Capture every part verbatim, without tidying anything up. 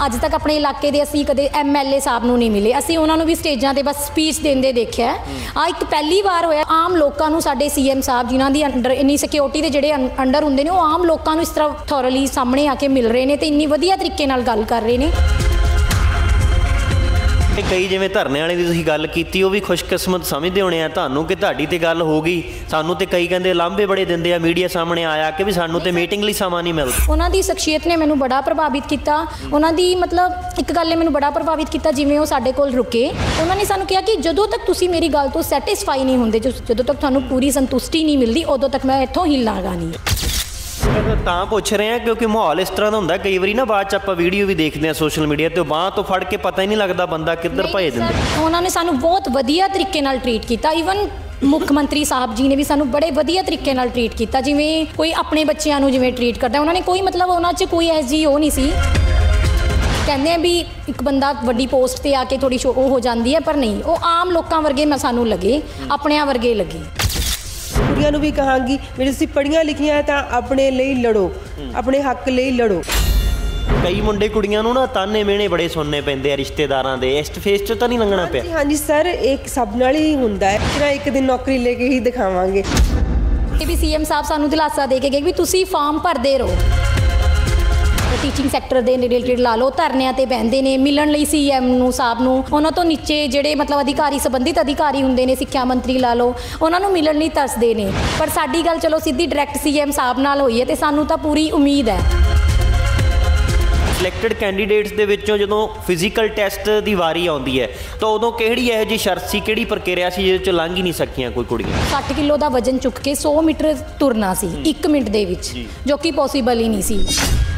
ਅੱਜ ਤੱਕ ਆਪਣੇ ਇਲਾਕੇ ਦੇ ਅਸੀਂ ਕਦੇ ਐਮ ਐਲ ਏ ਸਾਹਿਬ ਨੂੰ ਨਹੀਂ ਮਿਲੇ, ਅਸੀਂ ਉਹਨਾਂ ਨੂੰ ਵੀ ਸਟੇਜਾਂ ਤੇ ਬਸ ਸਪੀਚ ਦਿੰਦੇ ਦੇਖਿਆ। ਆ ਇੱਕ ਪਹਿਲੀ ਵਾਰ ਹੋਇਆ ਆਮ ਲੋਕਾਂ ਨੂੰ ਸਾਡੇ ਸੀ ਐਮ ਸਾਹਿਬ ਜਿਨ੍ਹਾਂ ਦੀ ਅੰਡਰ ਇੰਨੀ ਸਿਕਿਉਰਿਟੀ ਦੇ ਜਿਹੜੇ ਅੰਡਰ ਹੁੰਦੇ ਨੇ, ਉਹ ਆਮ ਲੋਕਾਂ ਨੂੰ ਇਸ ਤਰ੍ਹਾਂ ਥੋਰਲੀ ਸਾਹਮਣੇ ਆ ਕੇ ਮਿਲ ਰਹੇ ਨੇ ਤੇ ਇੰਨੀ ਵਧੀਆ ਤਰੀਕੇ ਨਾਲ ਗੱਲ ਕਰ ਰਹੇ ਨੇ। ਕਈ ਜਿਵੇਂ ਧਰਨੇ ਵਾਲੇ ਦੀ ਤੁਸੀਂ ਗੱਲ ਕੀਤੀ, ਉਹ ਵੀ ਖੁਸ਼ਕਿਸਮਤ ਸਮਝਦੇ ਹੋਣੇ ਆ ਤੁਹਾਨੂੰ ਕਿ ਤੁਹਾਡੀ ਤੇ ਗੱਲ ਹੋ ਗਈ। ਸਾਨੂੰ ਤੇ ਕਈ ਕਹਿੰਦੇ ਲਾਂਭੇ ਬੜੇ ਦਿੰਦੇ ਆ ਮੀਡੀਆ ਸਾਹਮਣੇ ਆਇਆ ਕਿ ਵੀ ਸਾਨੂੰ ਤੇ ਮੀਟਿੰਗ ਲਈ ਸਮਾਂ ਨਹੀਂ ਮਿਲਦਾ। ਉਹਨਾਂ ਦੀ ਸ਼ਖਸੀਅਤ ਨੇ ਮੈਨੂੰ ਬੜਾ ਪ੍ਰਭਾਵਿਤ ਕੀਤਾ। ਉਹਨਾਂ ਦੀ ਮਤਲਬ ਇੱਕ ਗੱਲ ਨੇ ਮੈਨੂੰ ਬੜਾ ਪ੍ਰਭਾਵਿਤ ਕੀਤਾ, ਜਿਵੇਂ ਉਹ ਸਾਡੇ ਕੋਲ ਰੁਕੇ, ਉਹਨਾਂ ਨੇ ਸਾਨੂੰ ਕਿਹਾ ਕਿ ਜਦੋਂ ਤੱਕ ਤੁਸੀਂ ਮੇਰੀ ਗੱਲ ਤੋਂ ਸੈਟਿਸਫਾਈ ਨਹੀਂ ਹੁੰਦੇ, ਜਦੋਂ ਤੱਕ ਤੁਹਾਨੂੰ ਪੂਰੀ ਸੰਤੁਸ਼ਟੀ ਨਹੀਂ ਮਿਲਦੀ, ਉਦੋਂ ਤੱਕ ਮੈਂ ਇੱਥੋਂ ਹਿੱਲਾਂਗਾ ਨਹੀਂ। ਤਾਂ ਪੁੱਛ ਰਹੇ ਹਾਂ ਕਿਉਂਕਿ ਮਾਹੌਲ ਇਸ ਤਰ੍ਹਾਂ ਦਾ ਹੁੰਦਾ, ਕਈ ਵਾਰੀ ਨਾ ਬਾਅਦ 'ਚ ਆਪਾਂ ਵੀਡੀਓ ਵੀ ਦੇਖਦੇ ਹਾਂ ਸੋਸ਼ਲ ਮੀਡੀਆ 'ਤੇ, ਬਾਂਹ ਤੋਂ ਫੜ ਕੇ ਪਤਾ ਹੀ ਨਹੀਂ ਲੱਗਦਾ ਬੰਦਾ ਕਿੱਧਰ ਭੇਜ ਦਿੰਦਾ। ਉਹਨਾਂ ਨੇ ਸਾਨੂੰ ਬਹੁਤ ਵਧੀਆ ਤਰੀਕੇ ਨਾਲ ਟਰੀਟ ਕੀਤਾ। ਈਵਨ ਮੁੱਖ ਮੰਤਰੀ ਸਾਹਿਬ ਜੀ ਨੇ ਵੀ ਸਾਨੂੰ ਬੜੇ ਵਧੀਆ ਤਰੀਕੇ ਨਾਲ ਟਰੀਟ ਕੀਤਾ, ਜਿਵੇਂ ਕੋਈ ਆਪਣੇ ਬੱਚਿਆਂ ਨੂੰ ਜਿਵੇਂ ਟਰੀਟ ਕਰਦਾ। ਉਹਨਾਂ ਨੇ ਕੋਈ ਮਤਲਬ ਉਹਨਾਂ 'ਚ ਕੋਈ ਇਹੋ ਜਿਹੀ ਉਹ ਨਹੀਂ ਸੀ, ਕਹਿੰਦੇ ਆ ਵੀ ਇੱਕ ਬੰਦਾ ਵੱਡੀ ਪੋਸਟ 'ਤੇ ਆ ਕੇ ਥੋੜ੍ਹੀ ਉਹ ਹੋ ਜਾਂਦੀ ਹੈ, ਪਰ ਨਹੀਂ, ਉਹ ਆਮ ਲੋਕਾਂ ਵਰਗੇ ਮੈਂ ਸਾਨੂੰ ਲੱਗੇ, ਆਪਣਿਆਂ ਵਰਗੇ ਲੱਗੇ। ਕੁੜੀਆਂ ਨੂੰ ਵੀ ਕਹਾਂਗੀ ਵੀ ਤੁਸੀਂ ਪੜ੍ਹੀਆਂ ਲਿਖੀਆਂ ਤਾਂ ਆਪਣੇ ਲਈ ਲੜੋ, ਆਪਣੇ ਹੱਕ ਲਈ ਲੜੋ। ਕਈ ਮੁੰਡੇ ਕੁੜੀਆਂ ਨੂੰ ਨਾ ਤਾਨੇ ਮਿਹਣੇ ਬੜੇ ਸੁਣਨੇ ਪੈਂਦੇ ਆ ਰਿਸ਼ਤੇਦਾਰਾਂ ਦੇ, ਇਸ ਫੇਸ 'ਚੋਂ ਤਾਂ ਨਹੀਂ ਲੰਘਣਾ ਪਿਆ? ਹਾਂਜੀ ਸਰ, ਇਹ ਸਭ ਨਾਲ ਹੀ ਹੁੰਦਾ ਹੈ, ਜਿਹੜਾ ਇੱਕ ਦਿਨ ਨੌਕਰੀ ਲੈ ਕੇ ਹੀ ਦਿਖਾਵਾਂਗੇ। ਇਹ ਵੀ ਸੀ ਐਮ ਸਾਹਿਬ ਸਾਨੂੰ ਦਿਲਾਸਾ ਦੇ ਕੇ ਗਏ ਵੀ ਤੁਸੀਂ ਫਾਰਮ ਭਰਦੇ ਰਹੋ। ਟੀਚਿੰਗ ਸੈਕਟਰ ਦੇ ਰਿਲੇਟਡ ਲਾ ਲਓ, ਧਰਨਿਆਂ ਤੇ ਬਹਿੰਦੇ ਨੇ, ਮਿਲਣ ਲਈ ਸੀ ਐਮ ਨੂੰ ਸਾਹਿਬ ਨੂੰ, ਉਹਨਾਂ ਤੋਂ ਨੀਚੇ ਜਿਹੜੇ ਮਤਲਬ ਅਧਿਕਾਰੀ ਸੰਬੰਧਿਤ ਅਧਿਕਾਰੀ ਹੁੰਦੇ ਨੇ, ਸਿੱਖਿਆ ਮੰਤਰੀ ਲਾ ਲਓ, ਉਹਨਾਂ ਨੂੰ ਮਿਲਣ ਲਈ ਤਰਸਦੇ ਨੇ। ਪਰ ਸਾਡੀ ਗੱਲ ਚਲੋ ਸਿੱਧੀ ਡਾਇਰੈਕਟ ਸੀ ਐਮ ਸਾਹਿਬ ਨਾਲ ਹੋਈ ਹੈ ਤੇ ਸਾਨੂੰ ਤਾਂ ਪੂਰੀ ਉਮੀਦ ਹੈ। ਸਿਲੈਕਟਡ ਕੈਂਡੀਡੇਟਸ ਦੇ ਵਿੱਚੋਂ ਜਦੋਂ ਫਿਜ਼ੀਕਲ ਟੈਸਟ ਦੀ ਵਾਰੀ ਆਉਂਦੀ ਹੈ ਤਾਂ ਉਦੋਂ ਕਿਹੜੀ ਇਹੋ ਜਿਹੀ ਸ਼ਰਤ ਸੀ, ਕਿਹੜੀ ਪ੍ਰਕਿਰਿਆ ਸੀ ਜਿਹਦੇ 'ਚ ਲੰਘ ਹੀ ਨਹੀਂ ਸਕੀਆਂ ਕੋਈ ਕੁੜੀਆਂ? ਸੱਠ ਕਿਲੋ ਦਾ ਵਜ਼ਨ ਚੁੱਕ ਕੇ ਸੌ ਮੀਟਰ ਤੁਰਨਾ ਸੀ ਇੱਕ ਮਿੰਟ ਦੇ ਵਿੱਚ, ਜੋ ਕਿ ਪੋਸੀਬਲ ਹੀ ਨਹੀਂ ਸੀ।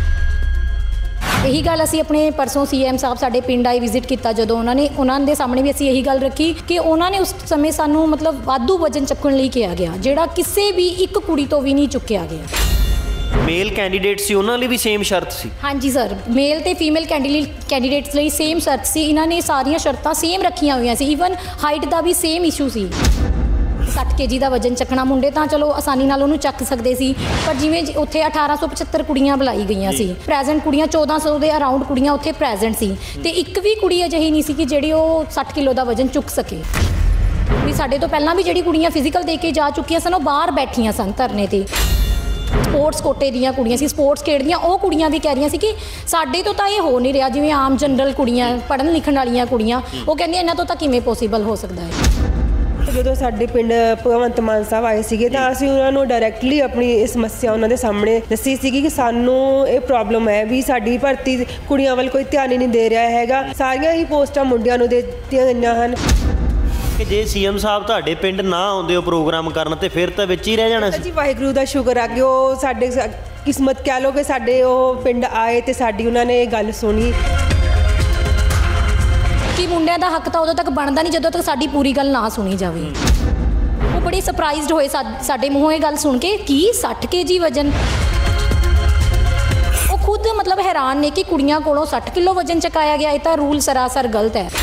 ਇਹੀ ਗੱਲ ਅਸੀਂ ਆਪਣੇ ਪਰਸੋਂ ਸੀ ਐਮ ਸਾਹਿਬ ਸਾਡੇ ਪਿੰਡ ਆਏ, ਵਿਜ਼ਿਟ ਕੀਤਾ ਜਦੋਂ, ਉਹਨਾਂ ਨੇ ਉਹਨਾਂ ਦੇ ਸਾਹਮਣੇ ਵੀ ਅਸੀਂ ਇਹੀ ਗੱਲ ਰੱਖੀ ਕਿ ਉਹਨਾਂ ਨੇ ਉਸ ਸਮੇਂ ਸਾਨੂੰ ਮਤਲਬ ਵਾਧੂ ਵਜ਼ਨ ਚੱਕਣ ਲਈ ਕਿਹਾ ਗਿਆ, ਜਿਹੜਾ ਕਿਸੇ ਵੀ ਇੱਕ ਕੁੜੀ ਤੋਂ ਵੀ ਨਹੀਂ ਚੁੱਕਿਆ ਗਿਆ। ਮੇਲ ਕੈਂਡੀਡੇਟ ਸੀ ਉਹਨਾਂ ਲਈ ਵੀ ਸੇਮ ਸ਼ਰਤ ਸੀ? ਹਾਂਜੀ ਸਰ, ਮੇਲ ਤੇ ਫੀਮੇਲ ਕੈਂਡੀਡੇਟ ਕੈਂਡੀਡੇਟਸ ਲਈ ਸੇਮ ਸ਼ਰਤ ਸੀ। ਇਹਨਾਂ ਨੇ ਸਾਰੀਆਂ ਸ਼ਰਤਾਂ ਸੇਮ ਰੱਖੀਆਂ ਹੋਈਆਂ ਸੀ, ਈਵਨ ਹਾਈਟ ਦਾ ਵੀ ਸੇਮ ਇਸ਼ੂ ਸੀ। ਸੱਠ ਕੇ ਜੀ ਦਾ ਵਜ਼ਨ ਚੱਕਣਾ, ਮੁੰਡੇ ਤਾਂ ਚਲੋ ਆਸਾਨੀ ਨਾਲ ਉਹਨੂੰ ਚੱਕ ਸਕਦੇ ਸੀ, ਪਰ ਜਿਵੇਂ ਉੱਥੇ ਅਠਾਰਾਂ ਸੌ ਪਚੱਤਰ ਕੁੜੀਆਂ ਬੁਲਾਈ ਗਈਆਂ ਸੀ, ਪ੍ਰੈਜ਼ੈਂਟ ਕੁੜੀਆਂ ਚੌਦਾਂ ਸੌ ਦੇ ਅਰਾਊਂਡ ਕੁੜੀਆਂ ਉੱਥੇ ਪ੍ਰੈਜ਼ੈਂਟ ਸੀ, ਤੇ ਇੱਕ ਵੀ ਕੁੜੀ ਅਜਿਹੀ ਨਹੀਂ ਸੀ ਕਿ ਜਿਹੜੀ ਉਹ ਸੱਠ ਕਿਲੋ ਦਾ ਵਜ਼ਨ ਚੁੱਕ ਸਕੇ। ਵੀ ਸਾਡੇ ਤੋਂ ਪਹਿਲਾਂ ਵੀ ਜਿਹੜੀ ਕੁੜੀਆਂ ਫਿਜ਼ੀਕਲ ਦੇ ਕੇ ਜਾ ਚੁੱਕੀਆਂ ਸਨ, ਉਹ ਬਾਹਰ ਬੈਠੀਆਂ ਸਨ ਧਰਨੇ ਤੇ। ਸਪੋਰਟਸ ਕੋਟੇ ਦੀਆਂ ਕੁੜੀਆਂ ਸੀ, ਸਪੋਰਟਸ ਖੇਡਦੀਆਂ, ਉਹ ਕੁੜੀਆਂ ਵੀ ਕਹਿ ਰਹੀਆਂ ਸੀ ਕਿ ਸਾਡੇ ਤੋਂ ਤਾਂ ਇਹ ਹੋ ਨਹੀਂ ਰਿਹਾ, ਜਿਵੇਂ ਆਮ ਜਨਰਲ ਕੁੜੀਆਂ, ਪੜ੍ਹਨ ਲਿਖਣ ਵਾਲੀਆਂ ਕੁੜੀਆਂ, ਉਹ ਕਹਿੰਦੀਆਂ ਇਹਨਾਂ ਤੋਂ ਤਾਂ ਕਿਵੇਂ ਪੋਸੀਬਲ ਹੋ ਸਕਦਾ ਹੈ। ਜਦੋਂ ਸਾਡੇ ਪਿੰਡ ਭਗਵੰਤ ਮਾਨ ਸਾਹਿਬ ਆਏ ਸੀਗੇ ਤਾਂ ਅਸੀਂ ਉਹਨਾਂ ਨੂੰ ਡਾਇਰੈਕਟਲੀ ਆਪਣੀ ਇਹ ਸਮੱਸਿਆ ਉਹਨਾਂ ਦੇ ਸਾਹਮਣੇ ਦੱਸੀ ਸੀਗੀ ਕਿ ਸਾਨੂੰ ਇਹ ਪ੍ਰੋਬਲਮ ਹੈ ਵੀ ਸਾਡੀ ਭਰਤੀ ਕੁੜੀਆਂ ਵੱਲ ਕੋਈ ਧਿਆਨ ਹੀ ਨਹੀਂ ਦੇ ਰਿਹਾ ਹੈਗਾ, ਸਾਰੀਆਂ ਹੀ ਪੋਸਟਾਂ ਮੁੰਡਿਆਂ ਨੂੰ ਦੇ ਦਿੱਤੀਆਂ ਗਈਆਂ ਹਨ। ਕਿ ਜੇ ਸੀ ਐਮ ਸਾਹਿਬ ਤੁਹਾਡੇ ਪਿੰਡ ਨਾ ਆਉਂਦੇ ਉਹ ਪ੍ਰੋਗਰਾਮ ਕਰਨ ਤੇ ਫਿਰ ਤਾਂ ਵਿੱਚ ਹੀ ਰਹਿ ਜਾਣਾ ਸੀ। ਜੀ ਵਾਹਿਗੁਰੂ ਦਾ ਸ਼ੁਕਰ ਆ ਕਿ ਉਹ ਸਾਡੇ ਕਿਸਮਤ ਕਹਿ ਲਓ ਕਿ ਸਾਡੇ ਉਹ ਪਿੰਡ ਆਏ ਤੇ ਸਾਡੀ ਉਹਨਾਂ ਨੇ ਗੱਲ ਸੁਣੀ। ਕਿ ਮੁੰਡਿਆਂ ਦਾ ਹੱਕ ਤਾਂ ਉਦੋਂ ਤੱਕ ਬਣਦਾ ਨਹੀਂ ਜਦੋਂ ਤੱਕ ਸਾਡੀ ਪੂਰੀ ਗੱਲ ਨਾ ਸੁਣੀ ਜਾਵੇ। ਉਹ ਬੜੇ ਸਰਪ੍ਰਾਈਜ਼ਡ ਹੋਏ ਸਾਡੇ ਮੂੰਹੋਂ ਇਹ ਗੱਲ ਸੁਣ ਕੇ ਕਿ ਸੱਠ ਕੇ ਜੀ ਵਜ਼ਨ। ਉਹ ਖੁਦ ਮਤਲਬ ਹੈਰਾਨ ਨੇ ਕਿ ਕੁੜੀਆਂ ਕੋਲੋਂ ਸੱਠ ਕਿਲੋ ਵਜ਼ਨ ਚੁਕਾਇਆ ਗਿਆ, ਇਹ ਤਾਂ ਰੂਲ ਸਰਾਸਰ ਗਲਤ ਹੈ।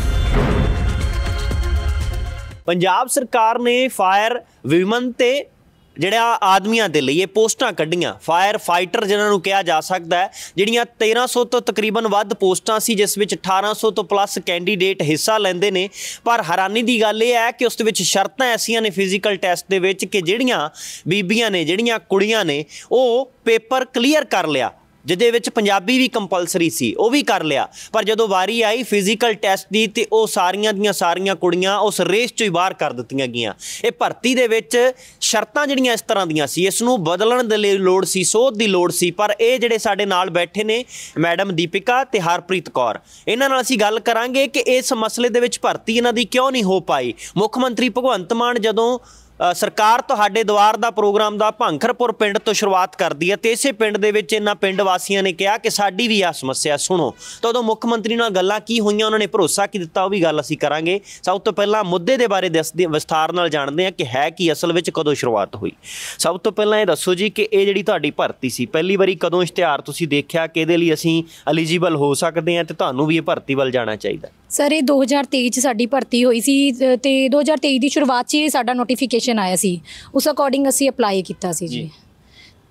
ਪੰਜਾਬ ਸਰਕਾਰ ਨੇ ਫਾਇਰ ਵਿਮਨ ਤੇ ਜਿਹੜਾ ਆਦਮੀਆਂ ਦੇ ਲਈ ਇਹ ਪੋਸਟਾਂ ਕੱਢੀਆਂ, ਫਾਇਰ ਫਾਈਟਰ ਜਿਨ੍ਹਾਂ ਨੂੰ ਕਿਹਾ ਜਾ ਸਕਦਾ ਹੈ, ਜਿਹੜੀਆਂ ਤੇਰਾਂ ਸੌ ਤੋਂ ਤਕਰੀਬਨ ਵੱਧ ਪੋਸਟਾਂ ਸੀ, ਜਿਸ ਵਿੱਚ ਅਠਾਰਾਂ ਸੌ ਤੋਂ ਪਲੱਸ ਕੈਂਡੀਡੇਟ ਹਿੱਸਾ ਲੈਂਦੇ ਨੇ। ਪਰ ਹੈਰਾਨੀ ਦੀ ਗੱਲ ਇਹ ਹੈ ਕਿ ਉਸ ਦੇ ਵਿੱਚ ਸ਼ਰਤਾਂ ਐਸੀਆਂ ਨੇ ਫਿਜ਼ੀਕਲ ਟੈਸਟ ਦੇ ਵਿੱਚ ਕਿ ਜਿਹੜੀਆਂ ਬੀਬੀਆਂ ਨੇ, ਜਿਹੜੀਆਂ ਕੁੜੀਆਂ ਨੇ, ਉਹ ਪੇਪਰ ਕਲੀਅਰ ਕਰ ਲਿਆ, ਜਿਹਦੇ ਵਿੱਚ ਪੰਜਾਬੀ ਵੀ ਕੰਪਲਸਰੀ ਸੀ, ਉਹ ਵੀ ਕਰ ਲਿਆ। ਪਰ ਜਦੋਂ ਵਾਰੀ ਆਈ ਫਿਜ਼ੀਕਲ ਟੈਸਟ ਦੀ ਤੇ ਉਹ ਸਾਰੀਆਂ ਦੀਆਂ ਸਾਰੀਆਂ ਕੁੜੀਆਂ ਉਸ ਰੇਸ 'ਚੋਂ ਹੀ ਬਾਹਰ ਕਰ ਦਿੱਤੀਆਂ ਗਈਆਂ। ਇਹ ਭਰਤੀ ਦੇ ਵਿੱਚ ਸ਼ਰਤਾਂ ਜਿਹੜੀਆਂ ਇਸ ਤਰ੍ਹਾਂ ਦੀਆਂ ਸੀ, ਇਸ ਨੂੰ ਬਦਲਣ ਦੇ ਲਈ ਲੋੜ ਸੀ, ਸੋਧ ਦੀ ਲੋੜ ਸੀ। ਪਰ ਇਹ ਜਿਹੜੇ ਸਾਡੇ ਨਾਲ ਬੈਠੇ ਨੇ ਮੈਡਮ ਦੀਪਿਕਾ ਤੇ ਹਰਪ੍ਰੀਤ ਕੌਰ, ਇਹਨਾਂ ਨਾਲ ਅਸੀਂ ਗੱਲ ਕਰਾਂਗੇ ਕਿ ਇਸ ਮਸਲੇ ਦੇ ਵਿੱਚ ਭਰਤੀ ਇਹਨਾਂ ਦੀ ਕਿਉਂ ਨਹੀਂ ਹੋ ਪਾਈ। ਮੁੱਖ ਮੰਤਰੀ ਭਗਵੰਤ ਮਾਨ ਜਦੋਂ ਸਰਕਾਰ ਤੁਹਾਡੇ ਦੁਆਰ ਦਾ ਪ੍ਰੋਗਰਾਮ ਦਾ ਭੰਖਰਪੁਰ ਪਿੰਡ ਤੋਂ ਸ਼ੁਰੂਆਤ ਕਰਦੀ ਹੈ ਤੇ ਇਸੇ ਪਿੰਡ ਦੇ ਵਿੱਚ ਇਹਨਾਂ ਪਿੰਡ ਵਾਸੀਆਂ ਨੇ ਕਿਹਾ ਕਿ ਸਾਡੀ ਵੀ ਆਹ ਸਮੱਸਿਆ ਸੁਣੋ, ਤਾਂ ਉਦੋਂ ਮੁੱਖ ਮੰਤਰੀ ਨਾਲ ਗੱਲਾਂ ਕੀ ਹੋਈਆਂ, ਉਹਨਾਂ ਨੇ ਭਰੋਸਾ ਕੀ ਦਿੱਤਾ, ਉਹ ਵੀ ਗੱਲ ਅਸੀਂ ਕਰਾਂਗੇ। ਸਭ ਤੋਂ ਪਹਿਲਾਂ ਮੁੱਦੇ ਦੇ ਬਾਰੇ ਦੱਸਦੇ ਵਿਸਥਾਰ ਨਾਲ ਜਾਣਦੇ ਹਾਂ ਕਿ ਹੈ ਕੀ, ਅਸਲ ਵਿੱਚ ਕਦੋਂ ਸ਼ੁਰੂਆਤ ਹੋਈ। ਸਭ ਤੋਂ ਪਹਿਲਾਂ ਇਹ ਦੱਸੋ ਜੀ ਕਿ ਇਹ ਜਿਹੜੀ ਤੁਹਾਡੀ ਭਰਤੀ ਸੀ, ਪਹਿਲੀ ਵਾਰੀ ਕਦੋਂ ਇਸ਼ਤਿਹਾਰ ਤੁਸੀਂ ਦੇਖਿਆ ਕਿ ਇਹਦੇ ਲਈ ਅਸੀਂ ਐਲੀਜੀਬਲ ਹੋ ਸਕਦੇ ਹਾਂ ਤੇ ਤੁਹਾਨੂੰ ਵੀ ਇਹ ਭਰਤੀ ਵੱਲ ਜਾਣਾ ਚਾਹੀਦਾ? ਸਰ, ਇਹ ਦੋ ਹਜ਼ਾਰ ਤੇਈ 'ਚ ਸਾਡੀ ਭਰਤੀ ਹੋਈ ਸੀ ਤੇ ਦੋ ਹਜ਼ਾਰ ਤੇਈ ਦੀ ਸ਼ੁਰੂਆਤ 'ਚ ਹੀ ਸਾਡਾ ਨੋਟੀਫਿਕੇਸ਼ਨ ਆਇਆ ਸੀ, ਉਸ ਅਕੋਰਡਿੰਗ ਅਸੀਂ ਅਪਲਾਈ ਕੀਤਾ ਸੀ ਜੀ।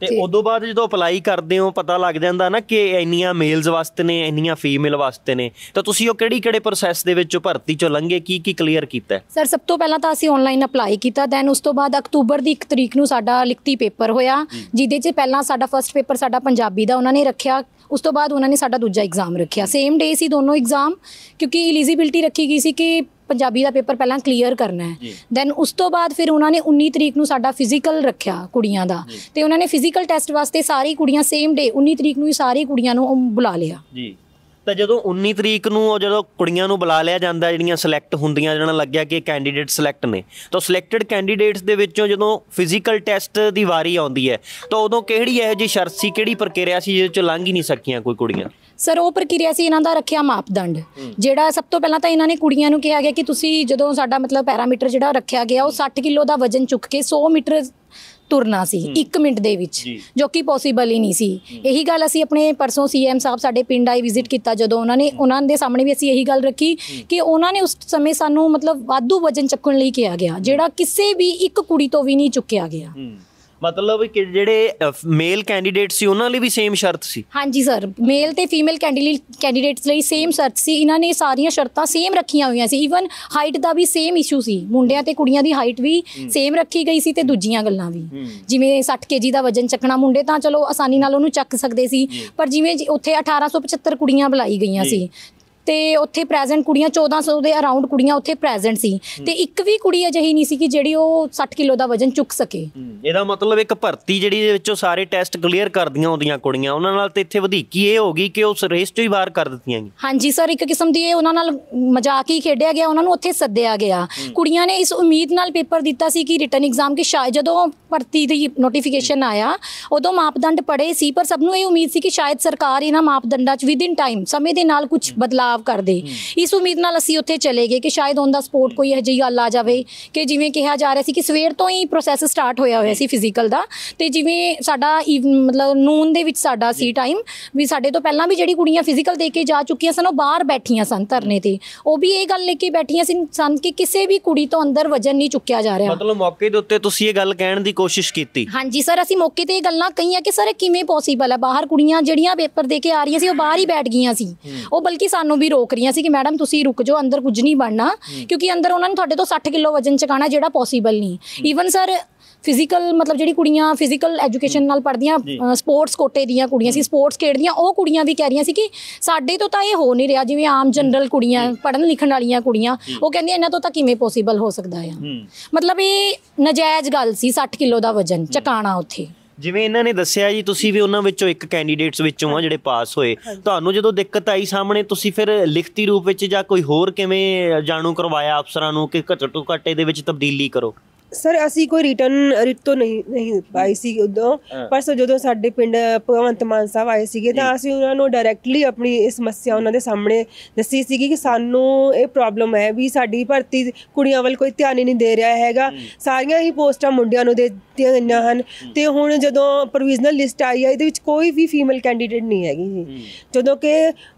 ਤੇ ਉਦੋਂ ਬਾਅਦ ਜਦੋਂ ਅਪਲਾਈ ਕਰਦੇ ਹੋ ਪਤਾ ਲੱਗ ਜਾਂਦਾ ਨਾ ਕਿ ਇੰਨੀਆਂ ਮੇਲਸ ਵਾਸਤੇ ਨੇ ਇੰਨੀਆਂ ਫੀਮੇਲ ਵਾਸਤੇ ਨੇ, ਤਾਂ ਤੁਸੀਂ ਉਹ ਕਿਹੜੀ ਕਿਹੜੇ ਪ੍ਰੋਸੈਸ ਦੇ ਵਿੱਚੋਂ ਭਰਤੀ ਚੋਂ ਲੰਘੇ, ਕੀ ਕੀ ਕਲੀਅਰ ਕੀਤਾ? ਸਰ ਸਭ ਤੋਂ ਪਹਿਲਾਂ ਤਾਂ ਅਸੀਂ ਆਨਲਾਈਨ ਅਪਲਾਈ ਕੀਤਾ, ਦੈਨ ਉਸ ਤੋਂ ਬਾਅਦ ਅਕਤੂਬਰ ਦੀ ਇੱਕ ਤਰੀਕ ਨੂੰ ਸਾਡਾ ਲਿਖਤੀ ਪੇਪਰ ਹੋਇਆ, ਜਿਹਦੇ 'ਚ ਪਹਿਲਾਂ ਸਾਡਾ ਫਸਟ ਪੇਪਰ ਸਾਡਾ ਪੰਜਾਬੀ ਦਾ ਉਹਨਾਂ ਨੇ ਰੱਖਿਆ, ਉਸ ਤੋਂ ਬਾਅਦ ਉਹਨਾਂ ਨੇ ਸਾਡਾ ਦੂਜਾ ਐਗਜ਼ਾਮ ਰੱਖਿਆ। ਸੇਮ ਡੇ ਸੀ ਦੋਨੋਂ ਐਗਜ਼ਾਮ, ਕਿਉਂਕਿ ਐਲੀਜੀਬਿਲਟੀ ਰੱਖੀ ਗਈ ਸੀ ਕਿ ਪੰਜਾਬੀ ਦਾ ਪੇਪਰ ਪਹਿਲਾਂ ਕਲੀਅਰ ਕਰਨਾ ਹੈ। ਦੈਨ ਉਸ ਤੋਂ ਬਾਅਦ ਫਿਰ ਉਹਨਾਂ ਨੇ ਉੱਨੀ ਤਰੀਕ ਨੂੰ ਸਾਡਾ ਫਿਜ਼ੀਕਲ ਰੱਖਿਆ ਕੁੜੀਆਂ ਦਾ, ਤੇ ਉਹਨਾਂ ਨੇ ਫਿਜ਼ੀਕਲ ਟੈਸਟ ਵਾਸਤੇ ਸਾਰੀ ਕੁੜੀਆਂ ਸੇਮ ਡੇ ਉੱਨੀ ਤਰੀਕ ਨੂੰ ਹੀ ਸਾਰੀ ਕੁੜੀਆਂ ਨੂੰ ਬੁਲਾ ਲਿਆ ਜੀ। ਤਾਂ ਜਦੋਂ ਉੱਨੀ ਤਰੀਕ ਨੂੰ ਉਹ ਜਦੋਂ ਕੁੜੀਆਂ ਨੂੰ ਬੁਲਾ ਲਿਆ ਜਾਂਦਾ, ਜਿਹੜੀਆਂ ਸਿਲੈਕਟ ਹੁੰਦੀਆਂ, ਜਿਹਨਾਂ ਲੱਗਿਆ ਕਿ ਕੈਂਡੀਡੇਟ ਸਿਲੈਕਟ ਨੇ, ਤਾਂ ਸਿਲੈਕਟਡ ਕੈਂਡੀਡੇਟਸ ਦੇ ਵਿੱਚੋਂ ਜਦੋਂ ਫਿਜ਼ੀਕਲ ਟੈਸਟ ਦੀ ਵਾਰੀ ਆਉਂਦੀ ਹੈ ਤਾਂ ਉਦੋਂ ਕਿਹੜੀ ਇਹੋ ਜਿਹੀ ਸ਼ਰਤ ਸੀ, ਕਿਹੜੀ ਪ੍ਰਕਿਰਿਆ ਸੀ ਜਿਹਦੇ 'ਚੋਂ ਲੰਘ ਹੀ ਨਹੀਂ ਸਕੀਆਂ ਕੋਈ ਕੁੜੀਆਂ? ਸਰ ਉਹ ਪ੍ਰਕਿਰਿਆ ਸੀ ਇਹਨਾਂ ਦਾ ਰੱਖਿਆ ਮਾਪਦੰਡ, ਜਿਹੜਾ ਸਭ ਤੋਂ ਪਹਿਲਾਂ ਤਾਂ ਇਹਨਾਂ ਨੇ ਕੁੜੀਆਂ ਨੂੰ ਕਿਹਾ ਗਿਆ ਕਿ ਤੁਸੀਂ ਜਦੋਂ ਸਾਡਾ ਮਤਲਬ ਪੈਰਾਮੀਟਰ ਜਿਹੜਾ ਰੱਖਿਆ ਗਿਆ ਉਹ ਸੱਠ ਕਿਲੋ ਦਾ ਵਜ਼ਨ ਚੁੱਕ ਕੇ ਸੌ ਮੀਟਰ ਤੁਰਨਾ ਸੀ ਇੱਕ ਮਿੰਟ ਦੇ ਵਿੱਚ, ਜੋ ਕਿ ਪੋਸੀਬਲ ਹੀ ਨਹੀਂ ਸੀ। ਇਹੀ ਗੱਲ ਅਸੀਂ ਆਪਣੇ ਪਰਸੋਂ ਸੀ ਐਮ ਸਾਹਿਬ ਸਾਡੇ ਪਿੰਡ ਆਏ ਵਿਜ਼ਿਟ ਕੀਤਾ, ਜਦੋਂ ਉਹਨਾਂ ਨੇ ਉਹਨਾਂ ਦੇ ਸਾਹਮਣੇ ਵੀ ਅਸੀਂ ਇਹੀ ਗੱਲ ਰੱਖੀ ਕਿ ਉਹਨਾਂ ਨੇ ਉਸ ਸਮੇਂ ਸਾਨੂੰ ਮਤਲਬ ਵਾਧੂ ਵਜ਼ਨ ਚੱਕਣ ਲਈ ਕਿਹਾ ਗਿਆ, ਜਿਹੜਾ ਕਿਸੇ ਵੀ ਇੱਕ ਕੁੜੀ ਤੋਂ ਵੀ ਨਹੀਂ ਚੁੱਕਿਆ ਗਿਆ। ਮਤਲਬ ਕਿ ਜਿਹੜੇ ਮੇਲ ਕੈਂਡੀਡੇਟ ਸੀ ਉਹਨਾਂ ਲਈ ਵੀ ਸੇਮ ਸ਼ਰਤ ਸੀ? ਹਾਂਜੀ ਸਰ, ਮੇਲ ਤੇ ਫੀਮੇਲ ਕੈਂਡੀਡੇਟਸ ਲਈ ਸੇਮ ਸ਼ਰਤ ਸੀ। ਇਹਨਾਂ ਨੇ ਸਾਰੀਆਂ ਸ਼ਰਤਾਂ ਸੇਮ ਰੱਖੀਆਂ ਹੋਈਆਂ ਸੀ, ਈਵਨ ਹਾਈਟ ਦਾ ਵੀ ਸੇਮ ਇਸ਼ੂ ਸੀ, ਮੁੰਡਿਆਂ ਤੇ ਕੁੜੀਆਂ ਦੀ ਹਾਈਟ ਵੀ ਸੇਮ ਰੱਖੀ ਗਈ ਸੀ ਤੇ ਦੂਜੀਆਂ ਗੱਲਾਂ ਵੀ, ਜਿਵੇਂ ਸੱਠ ਕੇਜੀ ਦਾ ਵਜ਼ਨ ਚੱਕਣਾ, ਮੁੰਡੇ ਤਾਂ ਚਲੋ ਆਸਾਨੀ ਨਾਲ ਉਹਨੂੰ ਚੱਕ ਸਕਦੇ ਸੀ, ਪਰ ਜਿਵੇਂ ਉੱਥੇ ਅਠਾਰਾਂ ਸੌ ਪਚੱਤਰ ਕੁੜੀਆਂ ਬੁਲਾਈ ਗਈਆਂ ਸੀ ਤੇ ਉੱਥੇ ਪ੍ਰੈਜ਼ੈਂਟ ਕੁੜੀਆਂ ਚੌਦਾਂ ਸੌ ਦੇ ਅਰਾਊਂਡ ਕੁੜੀਆਂ ਉੱਥੇ ਪ੍ਰੈਜ਼ੈਂਟ ਸੀ, ਤੇ ਇੱਕ ਵੀ ਕੁੜੀ ਅਜਿਹੀ ਨਹੀਂ ਸੀ ਕਿ ਜਿਹੜੀ ਉਹ ਸੱਠ ਕਿਲੋ ਦਾ ਵਜ਼ਨ ਚੁੱਕ ਸਕੇ। ਇਹਦਾ ਮਤਲਬ ਇੱਕ ਭਰਤੀ ਜਿਹੜੀ ਦੇ ਵਿੱਚੋਂ ਸਾਰੇ ਟੈਸਟ ਕਲੀਅਰ ਕਰਦੀਆਂ ਹੁੰਦੀਆਂ ਕੁੜੀਆਂ, ਉਹਨਾਂ ਨਾਲ ਤੇ ਇੱਥੇ ਵਧੀਕੀ ਇਹ ਹੋ ਗਈ ਕਿ ਉਸ ਰੇਸ ਚੋਂ ਹੀ ਬਾਹਰ ਕਰ ਦਿੱਤੀਆਂ ਗਈਆਂ। ਹਾਂਜੀ ਸਰ, ਇੱਕ ਕਿਸਮ ਦੀ ਇਹ ਉਹਨਾਂ ਨਾਲ ਮਜ਼ਾਕ ਹੀ ਖੇਡਿਆ ਗਿਆ, ਉਹਨਾਂ ਨੂੰ ਉੱਥੇ ਸੱਦਿਆ ਗਿਆ। ਕੁੜੀਆਂ ਨੇ ਇਸ ਉਮੀਦ ਨਾਲ ਪੇਪਰ ਦਿੱਤਾ ਸੀ ਕਿ ਰਿਟਨ ਐਗਜ਼ਾਮ ਕਿ ਸ਼ਾਇਦ ਜਦੋਂ ਭਰਤੀ ਦੀ ਨੋਟੀਫਿਕੇਸ਼ਨ ਆਇਆ ਉਦੋਂ ਮਾਪਦੰਡ ਪੜ੍ਹੇ ਸੀ, ਪਰ ਸਭ ਨੂੰ ਇਹ ਉਮੀਦ ਸੀ ਕਿ ਸ਼ਾਇਦ ਸਰਕਾਰ ਇਹਨਾਂ ਮਾਪਦੰਡਾਂ 'ਚ ਵਿਦ ਇਨ ਟਾਈਮ ਸਮੇਂ ਦੇ ਨਾਲ ਕੁਝ ਬਦਲਾਵ ਕਰ ਦੇ। ਇਸ ਉਮੀਦ ਨਾਲ ਅਸੀਂ ਉੱਥੇ ਚਲੇ ਗਏ ਕਿ ਸ਼ਾਇਦ ਔਨ ਦਾ ਸਪੋਰਟ ਕੋਈ ਇਹੋ ਜਿਹੀ ਗੱਲ ਆ ਜਾਵੇ ਕਿ ਜਿਵੇਂ ਕਿਹਾ ਜਾ ਰਿਹਾ ਸੀ ਕਿ ਸਵੇਰ ਤੋਂ ਹੀ ਪ੍ਰੋਸੈਸ ਸਟਾਰਟ ਹੋਇਆ ਹੋਇਆ ਸੀ ਫਿਜ਼ੀਕਲ ਦਾ, ਤੇ ਜਿਵੇਂ ਸਾਡਾ ਮਤਲਬ ਨੂਨ ਦੇ ਵਿੱਚ ਸਾਡਾ ਸੀ ਟਾਈਮ ਵੀ, ਸਾਡੇ ਤੋਂ ਪਹਿਲਾਂ ਵੀ ਜਿਹੜੀ ਕੁੜੀਆਂ ਫਿਜ਼ੀਕਲ ਦੇ ਕੇ ਜਾ ਚੁੱਕੀਆਂ ਸਨ ਉਹ ਬਾਹਰ ਬੈਠੀਆਂ ਸਨ ਧਰਨੇ ਤੇ, ਉਹ ਵੀ ਇਹ ਗੱਲ ਲੈ ਕੇ ਬੈਠੀਆਂ ਸੀ ਸਨ ਕਿ ਕਿਸੇ ਵੀ ਕੁੜੀ ਤੋਂ ਅੰਦਰ ਵਜ਼ਨ ਨਹੀਂ ਚੁੱਕਿਆ ਜਾ ਰਿਹਾ। ਮਤਲਬ ਮੌਕੇ ਦੇ ਉੱਤੇ ਤੁਸੀਂ ਇਹ ਗੱਲ ਕਹਿਣ ਦੀ ਕੋਸ਼ਿਸ਼ ਕੀਤੀ? ਹਾਂਜੀ ਸਰ, ਅਸੀਂ ਮੌਕੇ ਤੇ ਇਹ ਗੱਲਾਂ ਕਹੀਆਂ ਕਿ ਸਰ ਕਿਵੇਂ ਪੋਸੀਬਲ ਹੈ, ਬਾਹਰ ਕੁੜੀਆਂ ਜਿਹੜੀਆਂ ਪੇਪਰ ਦੇ ਕੇ ਆ ਰਹੀਆਂ ਸੀ ਉਹ ਬਾਹਰ ਹੀ ਬੈਠ ਗਈਆਂ ਸੀ, ਉਹ ਬਲਕਿ ਸਾਨੂੰ ਵੀ ਰੋਕ ਰਹੀਆਂ ਸੀ ਕਿ ਮੈਡਮ ਤੁਸੀਂ ਰੁਕ ਜਾਓ, ਅੰਦਰ ਕੁਝ ਨਹੀਂ ਬਣਨਾ, ਕਿਉਂਕਿ ਅੰਦਰ ਉਹਨਾਂ ਨੇ ਤੁਹਾਡੇ ਤੋਂ ਸੱਠ ਕਿਲੋ ਵਜ਼ਨ ਚਕਾਣਾ ਜਿਹੜਾ ਪੋਸੀਬਲ ਨਹੀਂ। ਈਵਨ ਸਰ ਫਿਜ਼ੀਕਲ ਮਤਲਬ ਜਿਹੜੀ ਕੁੜੀਆਂ ਫਿਜ਼ੀਕਲ ਐਜੂਕੇਸ਼ਨ ਨਾਲ ਪੜ੍ਹਦੀਆਂ, ਸਪੋਰਟਸ ਕੋਟੇ ਦੀਆਂ ਕੁੜੀਆਂ ਸੀ, ਸਪੋਰਟਸ ਖੇਡਦੀਆਂ, ਉਹ ਕੁੜੀਆਂ ਵੀ ਕਹਿ ਰਹੀਆਂ ਸੀ ਕਿ ਸਾਡੇ ਤੋਂ ਤਾਂ ਇਹ ਹੋ ਨਹੀਂ ਰਿਹਾ, ਜਿਵੇਂ ਆਮ ਜਨਰਲ ਕੁੜੀਆਂ ਪੜ੍ਹਨ ਲਿਖਣ ਵਾਲੀਆਂ ਕੁੜੀਆਂ, ਉਹ ਕਹਿੰਦੀਆਂ ਇਹਨਾਂ ਤੋਂ ਤਾਂ ਕਿਵੇਂ ਪੋਸੀਬਲ ਹੋ ਸਕਦਾ ਆ। ਮਤਲਬ ਇਹ ਨਾਜਾਇਜ਼ ਗੱਲ ਸੀ ਸੱਠ ਕਿਲੋ ਦਾ ਵਜ਼ਨ ਚਕਾਣਾ ਉੱਥੇ। ਜਿਵੇਂ ਇਹਨਾਂ ਨੇ ਦੱਸਿਆ ਜੀ, ਤੁਸੀਂ ਵੀ ਉਹਨਾਂ ਵਿੱਚੋਂ ਇੱਕ ਕੈਂਡੀਡੇਟਸ ਵਿੱਚੋਂ ਆ ਜਿਹੜੇ ਪਾਸ ਹੋਏ, ਤੁਹਾਨੂੰ ਜਦੋਂ ਦਿੱਕਤ ਆਈ ਸਾਹਮਣੇ, ਤੁਸੀਂ ਫਿਰ ਲਿਖਤੀ ਰੂਪ ਵਿੱਚ ਜਾਂ ਕੋਈ ਹੋਰ ਕਿਵੇਂ ਜਾਣੂ ਕਰਵਾਇਆ ਅਫਸਰਾਂ ਨੂੰ ਕਿ ਘੱਟ ਤੋਂ ਘੱਟ ਇਹਦੇ ਵਿੱਚ ਤਬਦੀਲੀ ਕਰੋ? ਸਰ ਅਸੀਂ ਕੋਈ ਰਿਟਰਨ ਰਿਟ ਤੋਂ ਨਹੀਂ ਨਹੀਂ ਪਾਈ ਸੀ ਉਦੋਂ, ਪਰ ਜਦੋਂ ਸਾਡੇ ਪਿੰਡ ਭਗਵੰਤ ਮਾਨ ਸਾਹਿਬ ਆਏ ਸੀਗੇ ਤਾਂ ਅਸੀਂ ਉਹਨਾਂ ਨੂੰ ਡਾਇਰੈਕਟਲੀ ਆਪਣੀ ਇਹ ਸਮੱਸਿਆ ਉਹਨਾਂ ਦੇ ਸਾਹਮਣੇ ਦੱਸੀ ਸੀਗੀ ਕਿ ਸਾਨੂੰ ਇਹ ਪ੍ਰੋਬਲਮ ਹੈ ਵੀ ਸਾਡੀ ਭਰਤੀ ਕੁੜੀਆਂ ਵੱਲ ਕੋਈ ਧਿਆਨ ਹੀ ਨਹੀਂ ਦੇ ਰਿਹਾ ਹੈਗਾ, ਸਾਰੀਆਂ ਹੀ ਪੋਸਟਾਂ ਮੁੰਡਿਆਂ ਨੂੰ ਦੇ ਦਿੱਤੀਆਂ ਗਈਆਂ ਹਨ, ਤੇ ਹੁਣ ਜਦੋਂ ਪ੍ਰੋਵੀਜ਼ਨਲ ਲਿਸਟ ਆਈ ਹੈ ਇਹਦੇ ਵਿੱਚ ਕੋਈ ਵੀ ਫੀਮੇਲ ਕੈਂਡੀਡੇਟ ਨਹੀਂ ਹੈਗੀ ਜੀ, ਜਦੋਂ ਕਿ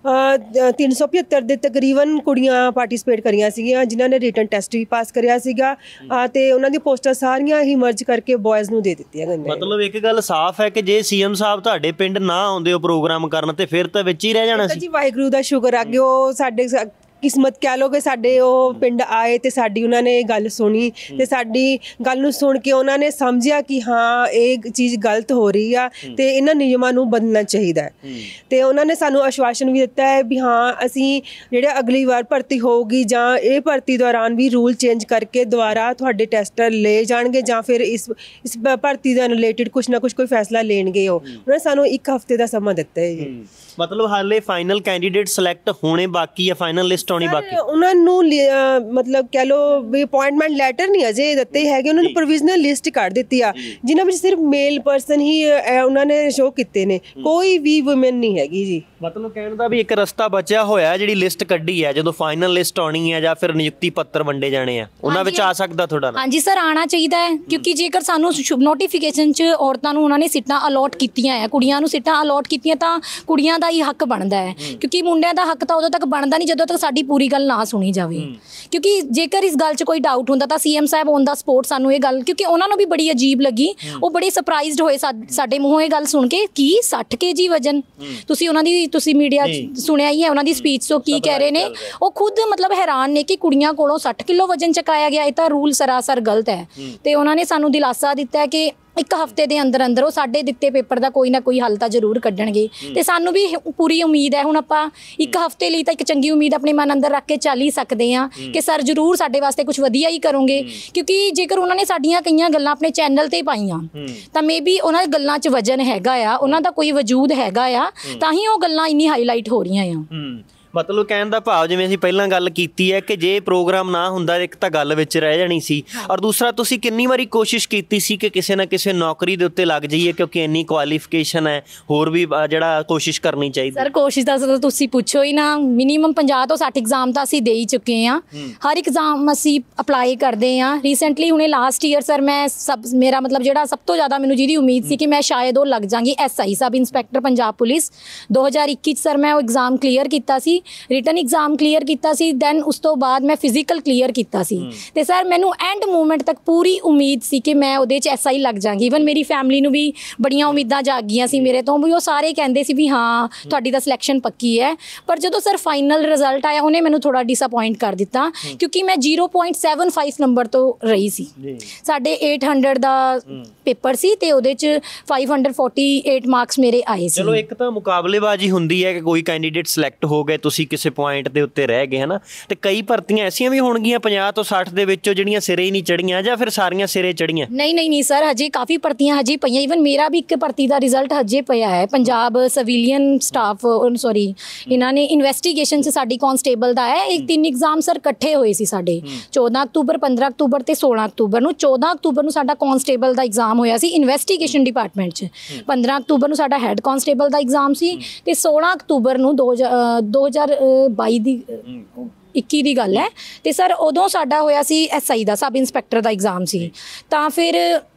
ਤਿੰਨ ਸੌ ਪਝੱਤਰ ਦੇ ਤਕਰੀਬਨ ਕੁੜੀਆਂ ਪਾਰਟੀਸਪੇਟ ਕਰੀਆਂ ਸੀਗੀਆਂ ਜਿਨ੍ਹਾਂ ਨੇ ਰਿਟਨ ਟੈਸਟ ਵੀ ਪਾਸ ਕਰਿਆ ਸੀਗਾ, ਤੇ ਉਹਨਾਂ ਦੀ ਪੋਸਟਾਂ ਸਾਰੀਆਂ ਹੀ ਮਰਜ ਕਰਕੇ ਬॉयਜ਼ ਨੂੰ ਦੇ ਦਿੱਤੀਆਂ ਗਈਆਂ। ਮਤਲਬ ਇੱਕ ਗੱਲ ਸਾਫ਼ ਹੈ ਕਿ ਜੇ ਸੀਐਮ ਸਾਹਿਬ ਤੁਹਾਡੇ ਪਿੰਡ ਨਾ ਆਉਂਦੇ ਉਹ ਪ੍ਰੋਗਰਾਮ ਕਰਨ ਤੇ ਫਿਰ ਤਾਂ ਵਿੱਚ ਹੀ ਰਹਿ ਜਾਣਾ ਸੀ ਜੀ। ਵਾਹਿਗੁਰੂ ਦਾ ਸ਼ੁਕਰ ਆ ਕਿ ਉਹ ਸਾਡੇ ਕਿਸਮਤ ਕਹਿ ਲਓ ਕਿ ਸਾਡੇ ਉਹ ਪਿੰਡ ਆਏ ਤੇ ਸਾਡੀ ਉਹਨਾਂ ਨੇ ਗੱਲ ਸੁਣੀ, ਤੇ ਸਾਡੀ ਗੱਲ ਨੂੰ ਸੁਣ ਕੇ ਉਹਨਾਂ ਨੇ ਸਮਝਿਆ ਕਿ ਹਾਂ ਇਹ ਚੀਜ਼ ਗਲਤ ਹੋ ਰਹੀ ਆ ਤੇ ਇਹਨਾਂ ਨਿਯਮਾਂ ਨੂੰ ਬਦਲਣਾ ਚਾਹੀਦਾ ਹੈ, ਤੇ ਉਹਨਾਂ ਨੇ ਸਾਨੂੰ ਆਸ਼ਵਾਸਨ ਵੀ ਦਿੱਤਾ ਹੈ ਵੀ ਹਾਂ ਅਸੀਂ ਜਿਹੜੇ ਅਗਲੀ ਵਾਰ ਭਰਤੀ ਹੋਊਗੀ ਜਾਂ ਇਹ ਭਰਤੀ ਦੌਰਾਨ ਵੀ ਰੂਲ ਚੇਂਜ ਕਰਕੇ ਦੁਬਾਰਾ ਤੁਹਾਡੇ ਟੈਸਟ ਲਏ ਜਾਣਗੇ, ਜਾਂ ਫਿਰ ਇਸ ਇਸ ਭਰਤੀ ਦੇ ਰਿਲੇਟਿਡ ਕੁਛ ਨਾ ਕੁਛ ਕੋਈ ਫੈਸਲਾ ਲੈਣਗੇ। ਉਹ ਉਹਨਾਂ ਨੇ ਸਾਨੂੰ ਇੱਕ ਹਫ਼ਤੇ ਦਾ ਸਮਾਂ ਦਿੱਤਾ ਹੈ ਜੀ। ਮਤਲਬ ਹਾਲੇ ਫਾਈਨਲ ਕੈਂਡੀਡੇਟ ਸਿਲੈਕਟ ਹੋਣੇ ਬਾਕੀ ਹੈ, ਫਾਈਨਲ ਲਿਸਟ ਆਉਣੀ ਬਾਕੀ? ਉਹਨਾਂ ਨੂੰ ਮਤਲਬ ਕਹਿ ਲਓ ਵੀ ਅਪਾਇੰਟਮੈਂਟ ਲੈਟਰ ਨਹੀਂ ਅਜੇ ਦਿੱਤੇ ਹੈਗੇ, ਉਹਨਾਂ ਨੂੰ ਪ੍ਰੋਵੀਜ਼ਨਲ ਲਿਸਟ ਕੱਢ ਦਿੱਤੀ ਆ ਜਿਨ੍ਹਾਂ ਵਿੱਚ ਸਿਰਫ ਮੇਲ ਪਰਸਨ ਹੀ ਉਹਨਾਂ ਨੇ ਸ਼ੋਅ ਕੀਤੇ ਨੇ, ਕੋਈ ਵੀ ਵੂਮਨ ਨਹੀਂ ਹੈਗੀ ਜੀ। ਮਤਲਬ ਕਹਿਣ ਦਾ ਵੀ ਇੱਕ ਰਸਤਾ ਬਚਿਆ ਹੋਇਆ, ਜਿਹੜੀ ਲਿਸਟ ਕੱਢੀ ਹੈ ਜਦੋਂ ਫਾਈਨਲ ਲਿਸਟ ਆਉਣੀ ਹੈ ਜਾਂ ਫਿਰ ਨਿਯੁਕਤੀ ਪੱਤਰ ਵੰਡੇ ਜਾਣੇ ਆ ਉਹਨਾਂ ਵਿੱਚ ਆ ਸਕਦਾ ਤੁਹਾਡਾ ਨਾਮ? ਹਾਂਜੀ ਸਰ, ਆਉਣਾ ਚਾਹੀਦਾ ਹੈ, ਕਿਉਂਕਿ ਜੇਕਰ ਸਾਨੂੰ ਨੋਟੀਫਿਕੇਸ਼ਨ 'ਚ ਔਰਤਾਂ ਨੂੰ ਉਹਨਾਂ ਨੇ ਸੀਟਾਂ ਅਲੋਟ ਕੀਤੀਆਂ ਹੈ, ਕੁੜੀਆਂ ਨੂੰ ਸੀਟਾਂ ਅਲੋਟ ਕੀਤੀਆਂ, ਤਾਂ ਕੁੜੀਆਂ ਦਾ ਹੀ ਹੱਕ ਬਣਦਾ ਹੈ, ਕਿਉਂਕਿ ਮੁੰਡਿਆਂ ਦਾ ਹੱਕ ਤਾਂ ਉਦੋਂ ਤੱਕ ਬਣਦਾ ਨਹੀਂ ਜਦੋਂ ਤੱਕ ਸਾਡੀ ਪੂਰੀ ਗੱਲ ਨਾ ਸੁਣੀ ਜਾਵੇ। ਕਿਉਂਕਿ ਜੇਕਰ ਇਸ ਗੱਲ 'ਚ ਕੋਈ ਡਾਊਟ ਹੁੰਦਾ ਤਾਂ ਸੀਐਮ ਸਾਹਿਬ ਔਨ ਦਾ ਸਪੋਰਟ ਸਾਨੂੰ ਇਹ ਗੱਲ, ਕਿਉਂਕਿ ਉਹਨਾਂ ਨੂੰ ਵੀ ਬੜੀ ਅਜੀਬ ਲੱਗੀ, ਉਹ ਬੜੇ ਸਰਪ੍ਰਾਈਜ਼ਡ ਹੋਏ ਸਾਡੇ ਮੂੰਹੋਂ ਇਹ ਗੱਲ ਸੁਣ ਕੇ ਕਿ ਸੱਠ ਕੇਜੀ ਵਜਨ। ਤੁਸੀਂ ਉਹਨਾਂ ਦੀ ਤੁਸੀਂ ਮੀਡੀਆ ਸੁਣਿਆ ਹੀ ਹੈ ਉਹਨਾਂ ਦੀ ਸਪੀਚ ਤੋਂ ਕੀ ਕਹਿ ਰਹੇ ਨੇ, ਉਹ ਖੁਦ ਮਤਲਬ ਹੈਰਾਨ ਨੇ ਕਿ ਕੁੜੀਆਂ ਕੋਲੋਂ ਸੱਠ ਕਿਲੋ ਵਜਨ ਚੁਕਾਇਆ ਗਿਆ, ਇਹ ਤਾਂ ਰੂਲ ਸਰਾਸਰ ਗਲਤ ਹੈ। ਤੇ ਉਹਨਾਂ ਨੇ ਸਾਨੂੰ ਦਿਲਾਸਾ ਦਿੱਤਾ ਕਿ ਇੱਕ ਹਫ਼ਤੇ ਦੇ ਅੰਦਰ ਅੰਦਰ ਉਹ ਸਾਡੇ ਦਿੱਤੇ ਪੇਪਰ ਦਾ ਕੋਈ ਨਾ ਕੋਈ ਹੱਲ ਤਾਂ ਜ਼ਰੂਰ ਕੱਢਣਗੇ, ਤੇ ਸਾਨੂੰ ਵੀ ਪੂਰੀ ਉਮੀਦ ਹੈ। ਹੁਣ ਆਪਾਂ ਇੱਕ ਹਫ਼ਤੇ ਲਈ ਤਾਂ ਇੱਕ ਚੰਗੀ ਉਮੀਦ ਆਪਣੇ ਮਨ ਅੰਦਰ ਰੱਖ ਕੇ ਚੱਲ ਹੀ ਸਕਦੇ ਹਾਂ ਕਿ ਸਰ ਜ਼ਰੂਰ ਸਾਡੇ ਵਾਸਤੇ ਕੁਝ ਵਧੀਆ ਹੀ ਕਰੋਗੇ, ਕਿਉਂਕਿ ਜੇਕਰ ਉਹਨਾਂ ਨੇ ਸਾਡੀਆਂ ਕਈਆਂ ਗੱਲਾਂ ਆਪਣੇ ਚੈਨਲ ਤੇ ਪਾਈਆਂ ਤਾਂ ਮੇ ਬੀ ਉਹਨਾਂ ਦੀ ਗੱਲਾਂ 'ਚ ਵਜਨ ਹੈਗਾ ਆ, ਉਹਨਾਂ ਦਾ ਕੋਈ ਵਜੂਦ ਹੈਗਾ ਆ, ਤਾਂ ਹੀ ਉਹ ਗੱਲਾਂ ਇੰਨੀ ਹਾਈਲਾਈਟ ਹੋ ਰਹੀਆਂ ਆ। ਮਤਲਬ ਕਹਿਣ ਦਾ ਭਾਵ, ਜਿਵੇਂ ਅਸੀਂ ਪਹਿਲਾਂ ਗੱਲ ਕੀਤੀ ਹੈ ਕਿ ਜੇ ਪ੍ਰੋਗਰਾਮ ਨਾ ਹੁੰਦਾ ਇੱਕ ਤਾਂ ਗੱਲ ਵਿੱਚ ਰਹਿ ਜਾਣੀ ਸੀ, ਔਰ ਦੂਸਰਾ ਤੁਸੀਂ ਕਿੰਨੀ ਵਾਰੀ ਕੋਸ਼ਿਸ਼ ਕੀਤੀ ਸੀ ਕਿ ਕਿਸੇ ਨਾ ਕਿਸੇ ਨੌਕਰੀ ਦੇ ਉੱਤੇ ਲੱਗ ਜਾਈਏ, ਕਿਉਂਕਿ ਇੰਨੀ ਕੁਆਲੀਫਿਕੇਸ਼ਨ ਹੈ, ਹੋਰ ਵੀ ਜਿਹੜਾ ਕੋਸ਼ਿਸ਼ ਕਰਨੀ ਚਾਹੀਦੀ? ਸਰ ਕੋਸ਼ਿਸ਼ ਤਾਂ ਤੁਸੀਂ ਪੁੱਛੋ ਹੀ ਨਾ, ਮਿਨੀਮਮ ਪੰਜਾਹ ਤੋਂ ਸੱਠ ਐਗਜ਼ਾਮ ਤਾਂ ਅਸੀਂ ਦੇ ਹੀ ਚੁੱਕੇ ਹਾਂ, ਹਰ ਐਗਜ਼ਾਮ ਅਸੀਂ ਅਪਲਾਈ ਕਰਦੇ ਹਾਂ। ਰੀਸੈਂਟਲੀ ਹੁਣੇ ਲਾਸਟ ਈਅਰ ਸਰ ਮੈਂ ਸਭ ਮੇਰਾ ਮਤਲਬ ਜਿਹੜਾ ਸਭ ਤੋਂ ਜ਼ਿਆਦਾ ਮੈਨੂੰ ਜਿਹਦੀ ਉਮੀਦ ਸੀ ਕਿ ਮੈਂ ਸ਼ਾਇਦ ਉਹ ਲੱਗ ਜਾਵਾਂਗੀ S I sub inspector Punjab police, ਦੋ ਹਜ਼ਾਰ ਇੱਕੀ 'ਚ ਸਰ ਮੈਂ ਉਹ ਐਗਜ਼ਾਮ ਕਲੀਅਰ ਕੀਤਾ ਸੀ, ਰਿਟਨ ਐਗਜ਼ਾਮ ਕਲੀਅਰ ਕੀਤਾ ਸੀ, ਦੈਨ ਉਸ ਤੋਂ ਬਾਅਦ ਮੈਂ ਫਿਜ਼ੀਕਲ ਕਲੀਅਰ ਕੀਤਾ ਸੀ। ਤੇ ਸਰ ਮੈਨੂੰ ਐਂਡ ਮੂਮੈਂਟ ਤੱਕ ਪੂਰੀ ਉਮੀਦ ਸੀ ਕਿ ਮੈਂ ਉਹਦੇ 'ਚ ਐਸ ਆਈ ਲੱਗ ਜਾਵਾਂਗੀ। ਈਵਨ ਮੇਰੀ ਫੈਮਿਲੀ ਨੂੰ ਵੀ ਬੜੀਆਂ ਉਮੀਦਾਂ ਜਾਗ ਗਈਆਂ ਸੀ ਮੇਰੇ ਤੋਂ, ਵੀ ਉਹ ਸਾਰੇ ਕਹਿੰਦੇ ਸੀ ਵੀ ਹਾਂ ਤੁਹਾਡੀ ਤਾਂ ਸਿਲੈਕਸ਼ਨ ਪੱਕੀ ਹੈ। ਪਰ ਜਦੋਂ ਸਰ ਫਾਈਨਲ ਰਿਜ਼ਲਟ ਆਇਆ ਉਹਨੇ ਮੈਨੂੰ ਥੋੜਾ ਡਿਸਅਪੁਆਇੰਟ ਕਰ ਦਿੱਤਾ, ਕਿਉਂਕਿ ਮੈਂ zero point seven five number ਤੋਂ ਰਹੀ ਸੀ। ਸਾਡੇ ਅੱਠ ਸੌ ਦਾ ਪੇਪਰ ਸੀ ਤੇ ਉਹਦੇ 'ਚ ਪੰਜ ਸੌ ਅੜਤਾਲੀ ਮਾਰਕਸ ਮੇਰੇ ਆਏ ਸੀ। ਚਲੋ ਇੱਕ ਤਾਂ ਮੁਕਾਬਲੇਬਾਜ਼ੀ ਹੁੰਦੀ ਹੈ ਕਿ ਕੋਈ ਕੈਂਡੀਡੇਟ ਸਿਲੈਕਟ ਹੋ ਗਏ, ਤੁਸੀਂ ਕਿਸੇ ਪੁਆਇੰਟ ਦੇ ਉੱਤੇ ਰਹਿ ਗਏ, ਹਨਾ, ਤੇ ਕਈ ਭਰਤੀਆਂ ਐਸੀਆਂ ਵੀ ਹੋਣਗੀਆਂ ਪੰਜਾਹ ਤੋਂ ਸੱਠ ਦੇ ਵਿੱਚੋਂ ਜਿਹੜੀਆਂ ਸਿਰੇ ਹੀ ਨਹੀਂ ਚੜੀਆਂ, ਜਾਂ ਫਿਰ ਸਾਰੀਆਂ ਸਿਰੇ ਚੜੀਆਂ? ਨਹੀਂ ਨਹੀਂ ਨਹੀਂ ਸਰ, ਹਜੇ ਕਾਫੀ ਭਰਤੀਆਂ ਹਜੇ ਪਈਆਂ। ਈਵਨ ਮੇਰਾ ਵੀ ਇੱਕ ਭਰਤੀ ਦਾ ਰਿਜ਼ਲਟ ਹਜੇ ਪਿਆ ਹੈ, ਪੰਜਾਬ ਸਿਵਿਲੀਅਨ ਸਟਾਫ ਸੌਰੀ ਇਹਨਾਂ ਨੇ ਇਨਵੈਸਟੀਗੇਸ਼ਨ 'ਚ ਸਾਡੀ ਕਾਂਸਟੇਬਲ ਦਾ ਹੈ। ਇਹ ਤਿੰਨ ਐਗਜ਼ਾਮ ਸਰ ਇਕੱਠੇ ਹੋਏ ਸੀ ਸਾਡੇ, ਚੌਦਾਂ ਅਕਤੂਬਰ, ਪੰਦਰਾਂ ਅਕਤੂਬਰ ਤੇ ਸੋਲਾਂ ਅਕਤੂਬਰ ਨੂੰ। ਚੌਦਾਂ ਅਕਤੂਬਰ ਨੂੰ ਸਾਡਾ ਕਾਂਸਟੇਬਲ ਦਾ ਐਗਜ਼ਾਮ ਹੋਇਆ ਸੀ ਇਨਵੈਸਟੀਗੇਸ਼ਨ ਡਿਪਾਰਟਮੈਂਟ 'ਚ, ਪੰਦਰਾਂ ਅਕਤੂਬਰ ਨੂੰ ਸਾਡਾ ਹੈੱਡ ਕਾਂਸਟੇਬਲ ਦਾ ਐਗਜ਼ਾਮ ਸੀ, ਤੇ ਸੋਲਾਂ ਅਕਤੂਬਰ ਨੂੰ ਦੋ ਹਜ਼ਾਰ ਬਾਈ ਦੀ ਇੱਕੀ ਦੀ ਗੱਲ ਹੈ, ਤੇ ਸਰ ਉਦੋਂ ਸਾਡਾ ਹੋਇਆ ਸੀ ਐਸ ਆਈ ਦਾ ਸਬ ਇੰਸਪੈਕਟਰ ਦਾ ਐਗਜ਼ਾਮ ਸੀ। ਤਾਂ ਫਿਰ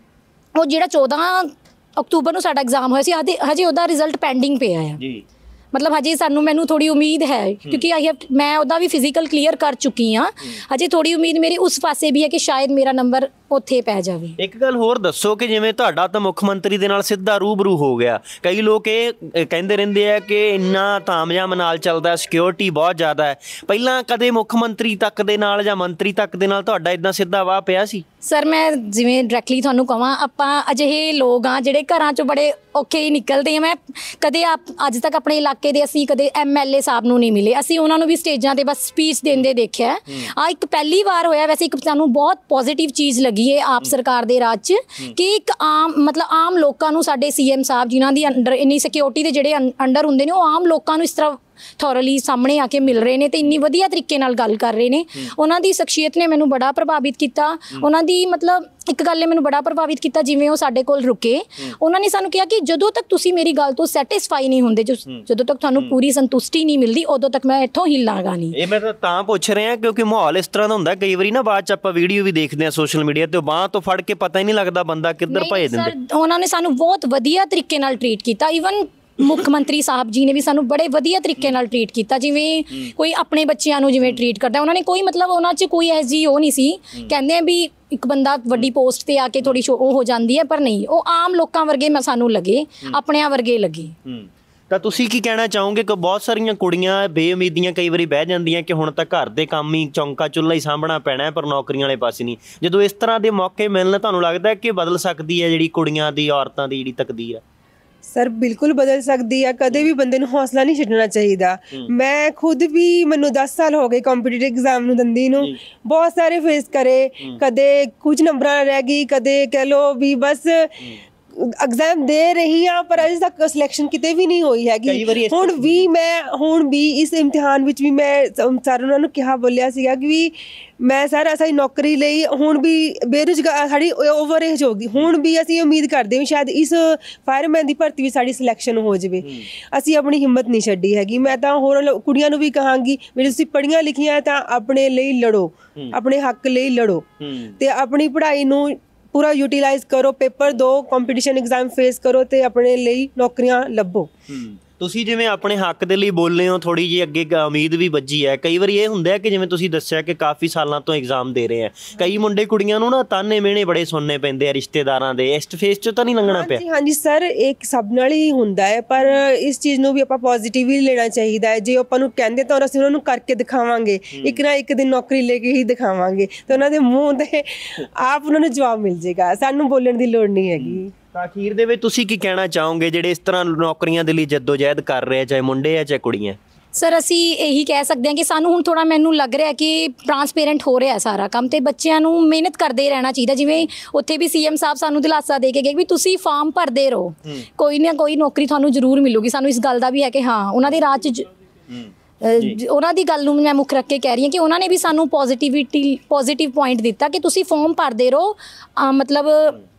ਉਹ ਜਿਹੜਾ ਚੌਦਾਂ ਅਕਤੂਬਰ ਨੂੰ ਸਾਡਾ ਐਗਜ਼ਾਮ ਹੋਇਆ ਸੀ, ਹਜੇ ਹਜੇ ਉਹਦਾ ਰਿਜ਼ਲਟ ਪੈਂਡਿੰਗ ਪਿਆ ਆ। ਮਤਲਬ ਹਜੇ ਸਾਨੂੰ ਮੈਨੂੰ ਥੋੜੀ ਉਮੀਦ ਹੈ, ਕਿਉਂਕਿ ਆਈ ਹੈਵ ਮੈਂ ਉਹਦਾ ਵੀ ਫਿਜ਼ੀਕਲ ਕਲੀਅਰ ਕਰ ਚੁੱਕੀ ਹਾਂ, ਹਜੇ ਥੋੜੀ ਉਮੀਦ ਮੇਰੀ ਉਸ ਪਾਸੇ ਵੀ ਹੈ ਕਿ ਸ਼ਾਇਦ ਮੇਰਾ ਨੰਬਰ ਉੱਥੇ ਪੈ ਜਾਵੇ। ਇੱਕ ਗੱਲ ਹੋਰ ਦੱਸੋ ਕਿ ਜਿਵੇਂ ਤੁਹਾਡਾ ਤਾਂ ਮੁੱਖ ਮੰਤਰੀ ਦੇ ਨਾਲ ਸਿੱਧਾ ਰੂਬਰੂ ਹੋ ਗਿਆ, ਕਈ ਲੋਕ ਇਹ ਕਹਿੰਦੇ ਰਹਿੰਦੇ ਆ ਕਿ ਇੰਨਾ ਤਾਮਝਾਮ ਨਾਲ ਚੱਲਦਾ, ਸਿਕਿਉਰਿਟੀ ਬਹੁਤ ਜ਼ਿਆਦਾ ਹੈ, ਪਹਿਲਾਂ ਕਦੇ ਮੁੱਖ ਮੰਤਰੀ ਤੱਕ ਦੇ ਨਾਲ ਜਾਂ ਮੰਤਰੀ ਤੱਕ ਦੇ ਨਾਲ ਤੁਹਾਡਾ ਇੱਦਾਂ ਸਿੱਧਾ ਵਾਹ ਪਿਆ ਸੀ? ਸਰ ਮੈਂ ਜਿਵੇਂ ਡਾਇਰੈਕਟਲੀ ਤੁਹਾਨੂੰ ਕਹਾਂ, ਆਪਾਂ ਅਜਿਹੇ ਲੋਕ ਹਾਂ ਜਿਹੜੇ ਘਰਾਂ 'ਚੋਂ ਬੜੇ ਔਖੇ ਹੀ ਨਿਕਲਦੇ ਹਾਂ। ਮੈਂ ਕਦੇ ਆਪ ਅੱਜ ਤੱਕ ਆਪਣੇ ਇਲਾਕੇ ਦੇ ਅਸੀਂ ਕਦੇ ਐਮ ਐਲ ਏ ਸਾਹਿਬ ਨੂੰ ਨਹੀਂ ਮਿਲੇ, ਅਸੀਂ ਉਹਨਾਂ ਨੂੰ ਵੀ ਸਟੇਜਾਂ 'ਤੇ ਬਸ ਸਪੀਚ ਦਿੰਦੇ ਦੇਖਿਆ। ਆ ਇੱਕ ਪਹਿਲੀ ਵਾਰ ਹੋਇਆ, ਵੈਸੇ ਇੱਕ ਸਾਨੂੰ ਬਹੁਤ ਪੋਜ਼ੀਟਿਵ ਚੀਜ਼ ਲੱਗੀ ਹੈ ਆਪ ਸਰਕਾਰ ਦੇ ਰਾਜ 'ਚ, ਕਿ ਇੱਕ ਆਮ ਮਤਲਬ ਆਮ ਲੋਕਾਂ ਨੂੰ ਸਾਡੇ ਸੀ ਐਮ ਸਾਹਿਬ ਜਿਨ੍ਹਾਂ ਦੀ ਅੰਡਰ ਇੰਨੀ ਸਿਕਿਉਰਿਟੀ ਦੇ ਜਿਹੜੇ ਅੰਡਰ ਹੁੰਦੇ ਨੇ, ਉਹ ਆਮ ਲੋਕਾਂ ਨੂੰ ਇਸ ਤਰ੍ਹਾਂ ਥੋਰਲੀ ਸਾਹਮਣੇ ਆ ਕੇ ਮਿਲ ਰਹੇ ਨੇ ਤੇ ਇੰਨੀ ਵਧੀਆ ਤਰੀਕੇ ਨਾਲ ਗੱਲ ਕਰ ਰਹੇ ਨੇ। ਉਹਨਾਂ ਦੀ ਸ਼ਖਸੀਅਤ ਨੇ ਮੈਨੂੰ ਬੜਾ ਪ੍ਰਭਾਵਿਤ ਕੀਤਾ। ਉਹਨਾਂ ਦੀ ਮਤਲਬ ਇੱਕ ਗੱਲ ਨੇ ਮੈਨੂੰ ਬੜਾ ਪ੍ਰਭਾਵਿਤ ਕੀਤਾ, ਜਿਵੇਂ ਉਹ ਸਾਡੇ ਕੋਲ ਰੁਕੇ, ਉਹਨਾਂ ਨੇ ਸਾਨੂੰ ਕਿਹਾ ਕਿ ਜਦੋਂ ਤੱਕ ਤੁਸੀਂ ਮੇਰੀ ਗੱਲ ਤੋਂ ਸੈਟਿਸਫਾਈ ਨਹੀਂ ਹੁੰਦੇ, ਜਦੋਂ ਤੱਕ ਤੁਹਾਨੂੰ ਪੂਰੀ ਸੰਤੁਸ਼ਟੀ ਨਹੀਂ ਮਿਲਦੀ, ਉਦੋਂ ਤੱਕ ਮੈਂ ਇੱਥੋਂ ਹਿੱਲਾਂਗਾ ਨਹੀਂ। ਇਹ ਮੈਂ ਤਾਂ ਪੁੱਛ ਰਿਹਾ ਕਿਉਂਕਿ ਮਾਹੌਲ ਇਸ ਤਰ੍ਹਾਂ ਦਾ ਹੁੰਦਾ, ਕਈ ਵਾਰੀ ਨਾ ਬਾਅਦ ਚ ਆਪਾਂ ਵੀਡੀਓ ਵੀ ਦੇਖਦੇ ਹਾਂ ਸੋਸ਼ਲ ਮੀਡੀਆ ਤੇ, ਬਾਂਹ ਤੋਂ ਫੜ ਕੇ ਪਤਾ ਹੀ ਨਹੀਂ ਲੱਗਦਾ ਬੰਦਾ ਕਿੱਧਰ ਭੇਜ ਦਿੰਦੇ। ਉਹਨਾਂ ਨੇ ਸਾਨੂੰ ਬਹੁਤ ਵਧੀਆ ਤਰੀਕੇ ਨਾਲ ਟਰੀਟ ਕੀਤਾ। ਈਵਨ ਮੁੱਖ ਮੰਤਰੀ ਸਾਹਿਬ ਜੀ ਨੇ ਵੀ ਸਾਨੂੰ ਬੜੇ ਵਧੀਆ ਤਰੀਕੇ ਨਾਲ ਟਰੀਟ ਕੀਤਾ, ਜਿਵੇਂ ਕੋਈ ਆਪਣੇ ਬੱਚਿਆਂ ਨੂੰ ਜਿਵੇਂ ਟਰੀਟ ਕਰਦਾ। ਉਹਨਾਂ ਨੇ ਕੋਈ ਮਤਲਬ ਉਹਨਾਂ 'ਚ ਕੋਈ ਐਸੀ ਜੀ ਉਹ ਨਹੀਂ ਸੀ, ਕਹਿੰਦੇ ਵੀ ਇੱਕ ਬੰਦਾ ਵੱਡੀ ਪੋਸਟ ਤੇ ਆ ਕੇ ਥੋੜੀ ਉਹ ਹੋ ਜਾਂਦੀ ਹੈ, ਪਰ ਨਹੀਂ, ਉਹ ਆਮ ਲੋਕਾਂ ਵਰਗੇ ਮੈਂ ਸਾਨੂੰ ਲੱਗੇ, ਆਪਣਿਆਂ ਵਰਗੇ ਲੱਗੇ। ਤਾਂ ਤੁਸੀਂ ਕੀ ਕਹਿਣਾ ਚਾਹੋਗੇ ਕਿ ਬਹੁਤ ਸਾਰੀਆਂ ਕੁੜੀਆਂ ਬੇਉਮੀਦੀਆਂ ਕਈ ਵਾਰੀ ਬਹਿ ਜਾਂਦੀਆਂ ਕਿ ਹੁਣ ਤਾਂ ਘਰ ਦੇ ਕੰਮ ਹੀ ਚੌਂਕਾ ਚੁੱਲ੍ਹਾ ਹੀ ਸਾਂਭਣਾ ਪੈਣਾ, ਪਰ ਨੌਕਰੀਆਂ ਵਾਲੇ ਪਾਸੇ ਨਹੀਂ। ਜਦੋਂ ਇਸ ਤਰ੍ਹਾਂ ਦੇ ਮੌਕੇ ਮਿਲਣ, ਤੁਹਾਨੂੰ ਲੱਗਦਾ ਕਿ ਬਦਲ ਸਕਦੀ ਹੈ ਜਿਹੜੀ ਕੁੜੀਆਂ ਦੀ, ਔਰਤਾਂ ਦੀ ਜਿਹੜੀ ਤਕਦੀਰ ਹੈ? ਸਰ ਬਿਲਕੁਲ ਬਦਲ ਸਕਦੀ ਆ, ਕਦੇ ਵੀ ਬੰਦੇ ਨੂੰ ਹੌਸਲਾ ਨਹੀਂ ਛੱਡਣਾ ਚਾਹੀਦਾ। ਮੈਂ ਖੁਦ ਵੀ, ਮੈਨੂੰ ਦਸ ਸਾਲ ਹੋ ਗਏ ਕੰਪੀਟੀਟਿਵ ਐਗਜ਼ਾਮ ਨੂੰ ਦਿੰਦੀ ਨੂੰ, ਬਹੁਤ ਸਾਰੇ ਫੇਸ ਕਰੇ, ਕਦੇ ਕੁਝ ਨੰਬਰਾਂ ਰਹਿ ਗਈ, ਕਦੇ ਕਹਿ ਲਓ ਵੀ ਬਸ ਐਗਜ਼ਾਮ ਦੇ ਰਹੀ ਹਾਂ ਪਰ ਅਜੇ ਤੱਕ ਸਿਲੈਕਸ਼ਨ ਕਿਤੇ ਵੀ ਨਹੀਂ ਹੋਈ ਹੈਗੀ। ਹੁਣ ਵੀ ਮੈਂ ਹੁਣ ਵੀ ਇਸ ਇਮਤਿਹਾਨ ਵਿੱਚ ਵੀ ਮੈਂ ਸਰ ਉਹਨਾਂ ਨੂੰ ਕਿਹਾ ਬੋਲਿਆ ਸੀਗਾ ਕਿ ਵੀ ਮੈਂ ਸਰ ਅਸਾਂ ਨੌਕਰੀ ਲਈ ਹੁਣ ਵੀ ਬੇਰੁਜ਼ਗਾਰ ਸਾਡੀ ਓਵਰ ਏਜ ਹੋ ਗਈ, ਹੁਣ ਵੀ ਅਸੀਂ ਉਮੀਦ ਕਰਦੇ ਹਾਂ ਸ਼ਾਇਦ ਇਸ ਫਾਇਰਮੈਨ ਦੀ ਭਰਤੀ ਵੀ ਸਾਡੀ ਸਿਲੈਕਸ਼ਨ ਹੋ ਜਾਵੇ। ਅਸੀਂ ਆਪਣੀ ਹਿੰਮਤ ਨਹੀਂ ਛੱਡੀ ਹੈਗੀ। ਮੈਂ ਤਾਂ ਹੋਰ ਕੁੜੀਆਂ ਨੂੰ ਵੀ ਕਹਾਂਗੀ ਵੀ ਤੁਸੀਂ ਪੜ੍ਹੀਆਂ ਲਿਖੀਆਂ ਤਾਂ ਆਪਣੇ ਲਈ ਲੜੋ, ਆਪਣੇ ਹੱਕ ਲਈ ਲੜੋ ਤੇ ਆਪਣੀ ਪੜ੍ਹਾਈ ਨੂੰ ਪੂਰਾ ਯੂਟੀਲਾਈਜ਼ ਕਰੋ, ਪੇਪਰ ਦਿਓ, ਕੰਪੀਟੀਸ਼ਨ ਐਗਜ਼ਾਮ ਫੇਸ ਕਰੋ ਤੇ ਆਪਣੇ ਲਈ ਨੌਕਰੀਆਂ ਲੱਭੋ। ਤੁਸੀਂ ਜਿਵੇਂ ਆਪਣੇ ਹੱਕ ਦੇ ਲਈ ਬੋਲੇ ਹੋ, ਥੋੜੀ ਜਿਹੀ ਅੱਗੇ ਉਮੀਦ ਵੀ ਵੱਜੀ ਹੈ। ਕਈ ਵਾਰੀ ਇਹ ਹੁੰਦਾ ਕਿ ਜਿਵੇਂ ਤੁਸੀਂ ਦੱਸਿਆ ਕਿ ਕਾਫੀ ਸਾਲਾਂ ਤੋਂ ਐਗਜ਼ਾਮ ਦੇ ਰਹੇ ਆ, ਕਈ ਮੁੰਡੇ ਕੁੜੀਆਂ ਨੂੰ ਨਾ ਤਾਨੇ ਮਿਹਣੇ ਬੜੇ ਸੁਣਨੇ ਪੈਂਦੇ ਆ ਰਿਸ਼ਤੇਦਾਰਾਂ ਦੇ, ਇਸ ਫੇਸ ਚੋਂ ਤਾਂ ਨਹੀਂ ਲੰਘਣਾ ਪਿਆ? ਹਾਂਜੀ ਸਰ, ਇਹ ਸਭ ਨਾਲ ਹੀ ਹੁੰਦਾ ਹੈ ਪਰ ਇਸ ਚੀਜ਼ ਨੂੰ ਵੀ ਆਪਾਂ ਪੋਜ਼ਿਟਿਵ ਹੀ ਲੈਣਾ ਚਾਹੀਦਾ ਹੈ। ਜੇ ਆਪਾਂ ਨੂੰ ਕਹਿੰਦੇ ਤਾਂ ਅਸੀਂ ਉਹਨਾਂ ਨੂੰ ਕਰਕੇ ਦਿਖਾਵਾਂਗੇ, ਇੱਕ ਨਾ ਇੱਕ ਦਿਨ ਨੌਕਰੀ ਲੈ ਕੇ ਹੀ ਦਿਖਾਵਾਂਗੇ ਤੇ ਉਹਨਾਂ ਦੇ ਮੂੰਹ ਤੇ ਆਪ ਉਹਨਾਂ ਨੂੰ ਜਵਾਬ ਮਿਲ ਜਾਏਗਾ, ਸਾਨੂੰ ਬੋਲਣ ਦੀ ਲੋੜ ਨਹੀਂ ਹੈਗੀ। ਤਾਂ ਅਖੀਰ ਦੇ ਵਿੱਚ ਤੁਸੀਂ ਕੀ ਕਹਿਣਾ ਚਾਹੋਗੇ ਜਿਹੜੇ ਇਸ ਤਰ੍ਹਾਂ ਨੌਕਰੀਆਂ ਦੇ ਲਈ ਜੱਦੋ-ਜਹਿਦ ਕਰ ਰਹੇ ਆ, ਚਾਹੇ ਮੁੰਡੇ ਆ ਚਾਹੇ ਕੁੜੀਆਂ? ਸਰ ਅਸੀਂ ਇਹੀ ਕਹਿ ਸਕਦੇ ਹਾਂ ਕਿ ਸਾਨੂੰ ਹੁਣ ਥੋੜ੍ਹਾ ਮੈਨੂੰ ਲੱਗ ਰਿਹਾ ਕਿ ਟਰਾਂਸਪੇਰੈਂਟ ਹੋ ਰਿਹਾ ਸਾਰਾ ਕੰਮ ਤੇ ਬੱਚਿਆਂ ਨੂੰ ਮਿਹਨਤ ਕਰਦੇ ਰਹਿਣਾ ਚਾਹੀਦਾ। ਜਿਵੇਂ ਉੱਥੇ ਵੀ ਸੀਐਮ ਸਾਹਿਬ ਸਾਨੂੰ ਦਿਲਾਸਾ ਦੇ ਕੇ ਗਏ ਵੀ ਤੁਸੀਂ ਫਾਰਮ ਭਰਦੇ ਰਹੋ, ਕੋਈ ਨਾ ਕੋਈ ਨੌਕਰੀ ਤੁਹਾਨੂੰ ਜ਼ਰੂਰ ਮਿਲੂਗੀ। ਸਾਨੂੰ ਇਸ ਗੱਲ ਦਾ ਵੀ ਹੈ ਕਿ ਹਾਂ ਉਹਨਾਂ ਦੇ ਰਾਹ 'ਚ ਉਹਨਾਂ ਦੀ ਗੱਲ ਨੂੰ ਮੈਂ ਮੁੱਖ ਰੱਖ ਕੇ ਕਹਿ ਰਹੀ ਹਾਂ ਕਿ ਉਹਨਾਂ ਨੇ ਵੀ ਸਾਨੂੰ ਪੋਜ਼ਿਟਿਵਿਟੀ ਪੋਜ਼ਿਟਿਵ ਪੁਆਇੰਟ ਦਿੱਤਾ ਕਿ ਤੁਸੀਂ ਫਾਰਮ ਭਰਦੇ ਰਹੋ, ਮਤਲਬ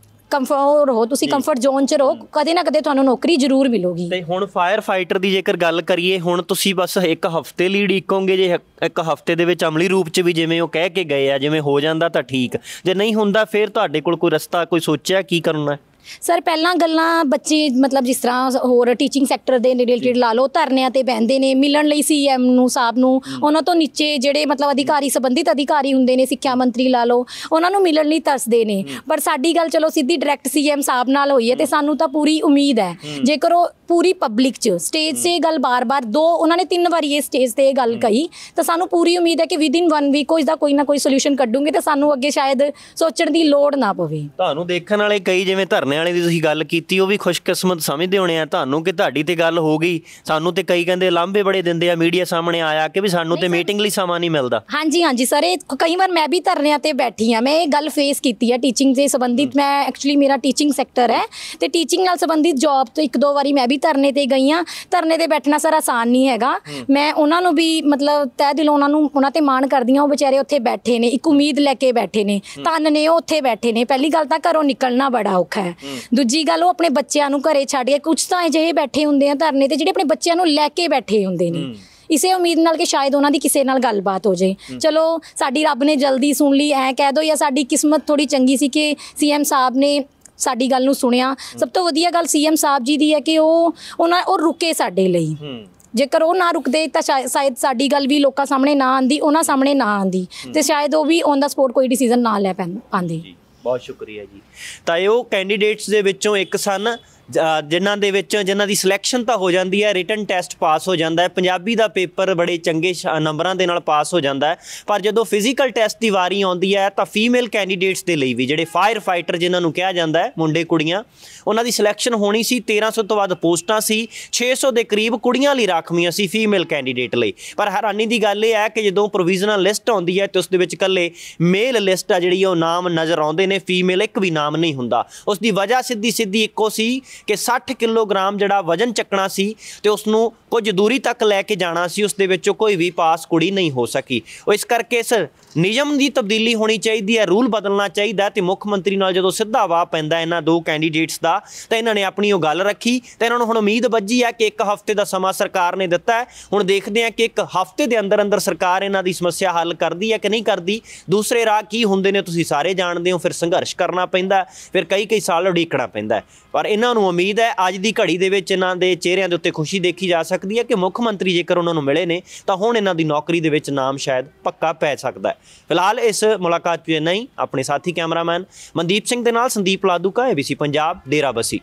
ਕੰਫਰਟ ਰਹੋ, ਤੁਸੀਂ ਕੰਫਰਟ ਜ਼ੋਨ 'ਚ ਰਹੋ, ਕਦੇ ਨਾ ਕਦੇ ਤੁਹਾਨੂੰ ਨੌਕਰੀ ਜ਼ਰੂਰ ਮਿਲੂਗੀ। ਤੇ ਹੁਣ ਫਾਇਰ ਫਾਈਟਰ ਦੀ ਜੇਕਰ ਗੱਲ ਕਰੀਏ, ਹੁਣ ਤੁਸੀਂ ਬਸ ਇੱਕ ਹਫ਼ਤੇ ਲਈ ਉਡੀਕੋਗੇ? ਜੇ ਇੱਕ ਹਫ਼ਤੇ ਦੇ ਵਿੱਚ ਅਮਲੀ ਰੂਪ 'ਚ ਵੀ ਜਿਵੇਂ ਉਹ ਕਹਿ ਕੇ ਗਏ ਆ, ਜਿਵੇਂ ਹੋ ਜਾਂਦਾ ਤਾਂ ਠੀਕ, ਜੇ ਨਹੀਂ ਹੁੰਦਾ ਫਿਰ ਤੁਹਾਡੇ ਕੋਲ ਕੋਈ ਰਸਤਾ, ਕੋਈ ਸੋਚਿਆ ਕੀ ਕਰਨਾ? ਸਰ ਪਹਿਲਾਂ ਗੱਲਾਂ ਬੱਚੇ ਮਤਲਬ ਜਿਸ ਤਰ੍ਹਾਂ ਹੋਰ ਟੀਚਿੰਗ ਸੈਕਟਰ ਦੇ ਰਿਲੇਟਿਡ ਲਾ ਲਓ, ਧਰਨਿਆਂ ਤੇ ਬਹਿੰਦੇ ਨੇ ਮਿਲਣ ਲਈ ਸੀਐਮ ਨੂੰ ਸਾਹਿਬ ਨੂੰ, ਉਹਨਾਂ ਤੋਂ ਨੀਚੇ ਜਿਹੜੇ ਮਤਲਬ ਅਧਿਕਾਰੀ ਸੰਬੰਧਿਤ ਅਧਿਕਾਰੀ ਹੁੰਦੇ ਨੇ, ਸਿੱਖਿਆ ਮੰਤਰੀ ਲਾ ਲਓ, ਉਹਨਾਂ ਨੂੰ ਮਿਲਣ ਲਈ ਤਰਸਦੇ ਨੇ। ਪਰ ਸਾਡੀ ਗੱਲ ਚਲੋ ਸਿੱਧੀ ਡਾਇਰੈਕਟ ਸੀਐਮ ਸਾਹਿਬ ਨਾਲ ਹੋਈ ਹੈ ਤੇ ਸਾਨੂੰ ਤਾਂ ਪੂਰੀ ਉਮੀਦ ਹੈ ਜੇਕਰ ਉਹ ਪੂਰੀ ਪਬਲਿਕ 'ਚ ਸਟੇਜ 'ਤੇ ਗੱਲ ਬਾਰ-ਬਾਰ ਦੋ ਉਹਨਾਂ ਨੇ ਤਿੰਨ ਵਾਰੀ ਇਹ ਸਟੇਜ 'ਤੇ ਇਹ ਗੱਲ ਕਹੀ ਤਾਂ ਸਾਨੂੰ ਪੂਰੀ ਉਮੀਦ ਹੈ ਕਿ ਵਿਦਿਨ ਵਨ ਵੀਕ ਉਹ ਇਸਦਾ ਕੋਈ ਨਾ ਕੋਈ ਸੋਲਿਊਸ਼ਨ ਕੱਢੂਗੇ ਤੇ ਸਾਨੂੰ ਅੱਗੇ ਸ਼ਾਇਦ ਸੋਚਣ ਦੀ ਲੋੜ ਨਾ ਪਵੇ। ਤੁਹਾਨੂੰ ਦੇਖਣ ਵਾਲੇ ਕਈ ਜਿਵੇਂ ਧਰਨੇ ਵਾਲੇ ਦੀ ਤੁਸੀਂ ਗੱਲ ਕੀਤੀ, ਉਹ ਵੀ ਖੁਸ਼ਕਿਸਮਤ ਸਮਝਦੇ ਹੋਣੇ ਆ ਤੁਹਾਨੂੰ ਕਿ ਤੁਹਾਡੀ ਤੇ ਗੱਲ ਹੋ ਗਈ। ਸਾਨੂੰ ਤੇ ਕਈ ਕਹਿੰਦੇ ਲਾਂਭੇ ਬੜੇ ਦਿੰਦੇ ਆ, ਮੀਡੀਆ ਸਾਹਮਣੇ ਆਇਆ ਕਿ ਵੀ ਸਾਨੂੰ ਤੇ ਮੀਟਿੰਗ ਲਈ ਸਮਾਂ ਨਹੀਂ ਮਿਲਦਾ। ਹਾਂਜੀ ਹਾਂਜੀ ਸਰ, ਇਹ ਕਈ ਵਾਰ ਮੈਂ ਵੀ ਧਰਨਿਆਂ ਤੇ ਬੈਠੀ ਹਾਂ, ਮੈਂ ਇਹ ਗੱਲ ਫੇਸ ਕੀਤੀ ਹੈ ਟੀਚਿੰਗ ਦੇ ਸੰਬੰਧਿਤ। ਮੈਂ ਐਕਚੁਅਲੀ ਮੇਰਾ ਟੀਚਿੰਗ ਸੈਕਟਰ ਹੈ ਤੇ ਟੀਚਿੰਗ ਨਾਲ ਸੰਬੰਧਿਤ ਜੋਬ ਤੋਂ ਇੱਕ ਦੋ ਵਾਰੀ ਮੈਂ ਵੀ ਧਰਨੇ ਤੇ ਗਈ ਹਾਂ। ਧਰਨੇ ਤੇ ਬੈਠਣਾ ਸਰ ਆਸਾਨ ਨਹੀਂ ਹੈਗਾ। ਮੈਂ ਉਹਨਾਂ ਨੂੰ ਵੀ ਮਤਲਬ ਤਹਿ ਦਿਲੋਂ ਉਹਨਾਂ ਨੂੰ ਉਹਨਾਂ ਤੇ ਮਾਣ ਕਰਦੀ ਹਾਂ। ਉਹ ਵਿਚਾਰੇ ਉੱਥੇ ਬੈਠੇ ਨੇ, ਇੱਕ ਉਮੀਦ ਲੈ ਕੇ ਬੈਠੇ ਨੇ, ਧੰਨ ਨੇ ਉਹ ਉੱਥੇ ਬੈਠੇ ਨੇ। ਪਹਿਲੀ ਗੱਲ ਤਾਂ ਘਰੋਂ ਨਿਕਲਣਾ ਬੜਾ ਔਖਾ ਹੈ, ਦੂਜੀ ਗੱਲ ਉਹ ਆਪਣੇ ਬੱਚਿਆਂ ਨੂੰ ਘਰੇ ਛੱਡ ਕੇ, ਕੁਛ ਤਾਂ ਅਜਿਹੇ ਬੈਠੇ ਹੁੰਦੇ ਆ ਧਰਨੇ ਤੇ ਜਿਹੜੇ ਆਪਣੇ ਬੱਚਿਆਂ ਨੂੰ ਲੈ ਕੇ ਬੈਠੇ ਹੁੰਦੇ ਨੇ ਇਸੇ ਉਮੀਦ ਨਾਲ ਕਿ ਸ਼ਾਇਦ ਉਹਨਾਂ ਦੀ ਕਿਸੇ ਨਾਲ ਗੱਲਬਾਤ ਹੋ ਜਾਏ। ਚਲੋ ਸਾਡੀ ਰੱਬ ਨੇ ਜਲਦੀ ਸੁਣ ਲਈ ਐਂ ਕਹਿ ਦੋ, ਜਾਂ ਸਾਡੀ ਕਿਸਮਤ ਥੋੜੀ ਚੰਗੀ ਸੀ ਕਿ ਸੀਐਮ ਸਾਹਿਬ ਨੇ ਸਾਡੀ ਗੱਲ ਨੂੰ ਸੁਣਿਆ। ਸਭ ਤੋਂ ਵਧੀਆ ਗੱਲ ਸੀਐਮ ਸਾਹਿਬ ਜੀ ਦੀ ਹੈ ਕਿ ਉਹ ਉਹਨਾਂ ਉਹ ਰੁਕੇ ਸਾਡੇ ਲਈ। ਜੇਕਰ ਉਹ ਨਾ ਰੁਕਦੇ ਤਾਂ ਸ਼ਾਇਦ ਸਾਡੀ ਗੱਲ ਵੀ ਲੋਕਾਂ ਸਾਹਮਣੇ ਨਾ ਆਉਂਦੀ, ਉਹਨਾਂ ਸਾਹਮਣੇ ਨਾ ਆਉਂਦੀ ਤੇ ਸ਼ਾਇਦ ਉਹ ਵੀ ਔਨ ਦਾ ਸਪੋਟ ਕੋਈ ਡਿਸੀਜ਼ਨ ਨਾ ਲੈ ਪਾਉਂਦੇ। ਬਹੁਤ ਸ਼ੁਕਰੀਆ ਜੀ। ਤਾਂ ਇਹ ਉਹ ਕੈਂਡੀਡੇਟਸ ਦੇ ਵਿੱਚੋਂ ਇੱਕ ਸਨ ਜਿਨ੍ਹਾਂ ਦੇ ਵਿੱਚ ਜਿਨ੍ਹਾਂ ਦੀ ਸਿਲੈਕਸ਼ਨ ਤਾਂ ਹੋ ਜਾਂਦੀ ਹੈ, ਰਿਟਨ ਟੈਸਟ ਪਾਸ ਹੋ ਜਾਂਦਾ ਹੈ, ਪੰਜਾਬੀ ਦਾ ਪੇਪਰ ਬੜੇ ਚੰਗੇ ਨੰਬਰਾਂ ਦੇ ਨਾਲ ਪਾਸ ਹੋ ਜਾਂਦਾ ਹੈ। ਪਰ ਜਦੋਂ ਫਿਜ਼ੀਕਲ ਟੈਸਟ ਦੀ ਵਾਰੀ ਆਉਂਦੀ ਹੈ ਤਾਂ ਫੀਮੇਲ ਕੈਂਡੀਡੇਟਸ ਦੇ ਲਈ ਵੀ, ਜਿਹੜੇ ਫਾਇਰ ਫਾਈਟਰ ਜਿਨ੍ਹਾਂ ਨੂੰ ਕਿਹਾ ਜਾਂਦਾ ਹੈ, ਮੁੰਡੇ ਕੁੜੀਆਂ, ਉਹਨਾਂ ਦੀ ਸਿਲੈਕਸ਼ਨ ਹੋਣੀ ਸੀ। ਤੇਰਾਂ ਸੌ ਤੋਂ ਵੱਧ ਪੋਸਟਾਂ ਸੀ, ਛੇ ਸੌ ਦੇ ਕਰੀਬ ਕੁੜੀਆਂ ਲਈ ਰਾਖਵੀਆਂ ਸੀ ਫੀਮੇਲ ਕੈਂਡੀਡੇਟ ਲਈ। ਪਰ ਹੈਰਾਨੀ ਦੀ ਗੱਲ ਇਹ ਹੈ ਕਿ ਜਦੋਂ ਪ੍ਰੋਵੀਜ਼ਨਲ ਲਿਸਟ ਆਉਂਦੀ ਹੈ ਤੇ ਉਸ ਦੇ ਵਿੱਚ ਇਕੱਲੇ ਮੇਲ ਲਿਸਟ ਆ ਜਿਹੜੀ ਉਹ ਨਾਮ ਨਜ਼ਰ ਆਉਂਦੇ ਨੇ, ਫੀਮੇਲ ਇੱਕ ਵੀ ਨਾਮ ਨਹੀਂ ਹੁੰਦਾ। ਉਸ ਦੀ ਵਜ੍ਹਾ ਸਿੱਧੀ ਸਿੱਧੀ ਇੱਕੋ ਸੀ ਕਿ ਸੱਠ ਕਿਲੋਗ੍ਰਾਮ ਜਿਹੜਾ ਵਜ਼ਨ ਚੱਕਣਾ ਸੀ ਤੇ ਉਸ ਨੂੰ ਕੁਝ ਦੂਰੀ ਤੱਕ ਲੈ ਕੇ ਜਾਣਾ ਸੀ, ਉਸ ਦੇ ਵਿੱਚੋਂ ਕੋਈ ਵੀ ਪਾਸ ਕੁੜੀ ਨਹੀਂ ਹੋ ਸਕੀ। ਉਹ ਇਸ ਕਰਕੇ ਇਸ ਨਿਯਮ ਦੀ ਤਬਦੀਲੀ ਹੋਣੀ ਚਾਹੀਦੀ ਹੈ, ਰੂਲ ਬਦਲਣਾ ਚਾਹੀਦਾ। ਤੇ ਮੁੱਖ ਮੰਤਰੀ ਨਾਲ ਜਦੋਂ ਸਿੱਧਾ ਵਾਹ ਪੈਂਦਾ ਇਹਨਾਂ ਦੋ ਕੈਂਡੀਡੇਟਸ ਦਾ ਤਾਂ ਇਹਨਾਂ ਨੇ ਆਪਣੀ ਉਹ ਗੱਲ ਰੱਖੀ ਤੇ ਇਹਨਾਂ ਨੂੰ ਹੁਣ ਉਮੀਦ ਵੱਜੀ ਹੈ ਕਿ ਇੱਕ ਹਫ਼ਤੇ ਦਾ ਸਮਾਂ ਸਰਕਾਰ ਨੇ ਦਿੱਤਾ ਹੈ। ਹੁਣ ਦੇਖਦੇ ਹਾਂ ਕਿ ਇੱਕ ਹਫ਼ਤੇ ਦੇ ਅੰਦਰ ਅੰਦਰ ਸਰਕਾਰ ਇਹਨਾਂ ਦੀ ਸਮੱਸਿਆ ਹੱਲ ਕਰਦੀ ਹੈ ਕਿ ਨਹੀਂ ਕਰਦੀ। ਦੂਸਰੇ ਰਾਹ ਕੀ ਹੁੰਦੇ ਨੇ ਤੁਸੀਂ ਸਾਰੇ ਜਾਣਦੇ ਹੋ, ਫਿਰ ਸੰਘਰਸ਼ ਕਰਨਾ ਪੈਂਦਾ, ਫਿਰ ਕਈ ਕਈ ਸਾਲ ਉਡੀਕਣਾ ਪੈਂਦਾ। ਪਰ ਇਹਨਾਂ ਨੂੰ ਉਮੀਦ ਹੈ ਅੱਜ ਦੀ ਘੜੀ ਦੇ ਵਿੱਚ ਇਹਨਾਂ ਦੇ ਚਿਹਰਿਆਂ ਦੇ ਉੱਤੇ ਖੁਸ਼ੀ ਦੇਖੀ ਜਾ ਸਕਦੀ ਹੈ ਕਿ ਮੁੱਖ ਮੰਤਰੀ ਜੇਕਰ ਉਹਨਾਂ ਨੂੰ ਮਿਲੇ ਨੇ ਤਾਂ ਹੁਣ ਇਹਨਾਂ ਦੀ ਨੌਕਰੀ ਦੇ ਵਿੱਚ ਨਾਮ ਸ਼ਾਇਦ ਪੱਕਾ ਪੈ ਸਕਦਾ ਹੈ। ਫਿਲਹਾਲ ਇਸ ਮੁਲਾਕਾਤ 'ਚ ਨਹੀਂ, ਆਪਣੇ ਸਾਥੀ ਕੈਮਰਾਮੈਨ ਮਨਦੀਪ ਸਿੰਘ ਦੇ ਨਾਲ ਸੰਦੀਪ ਲਾਦੂਕਾ, ਏਬੀਸੀ ਪੰਜਾਬ, ਡੇਰਾਬੱਸੀ।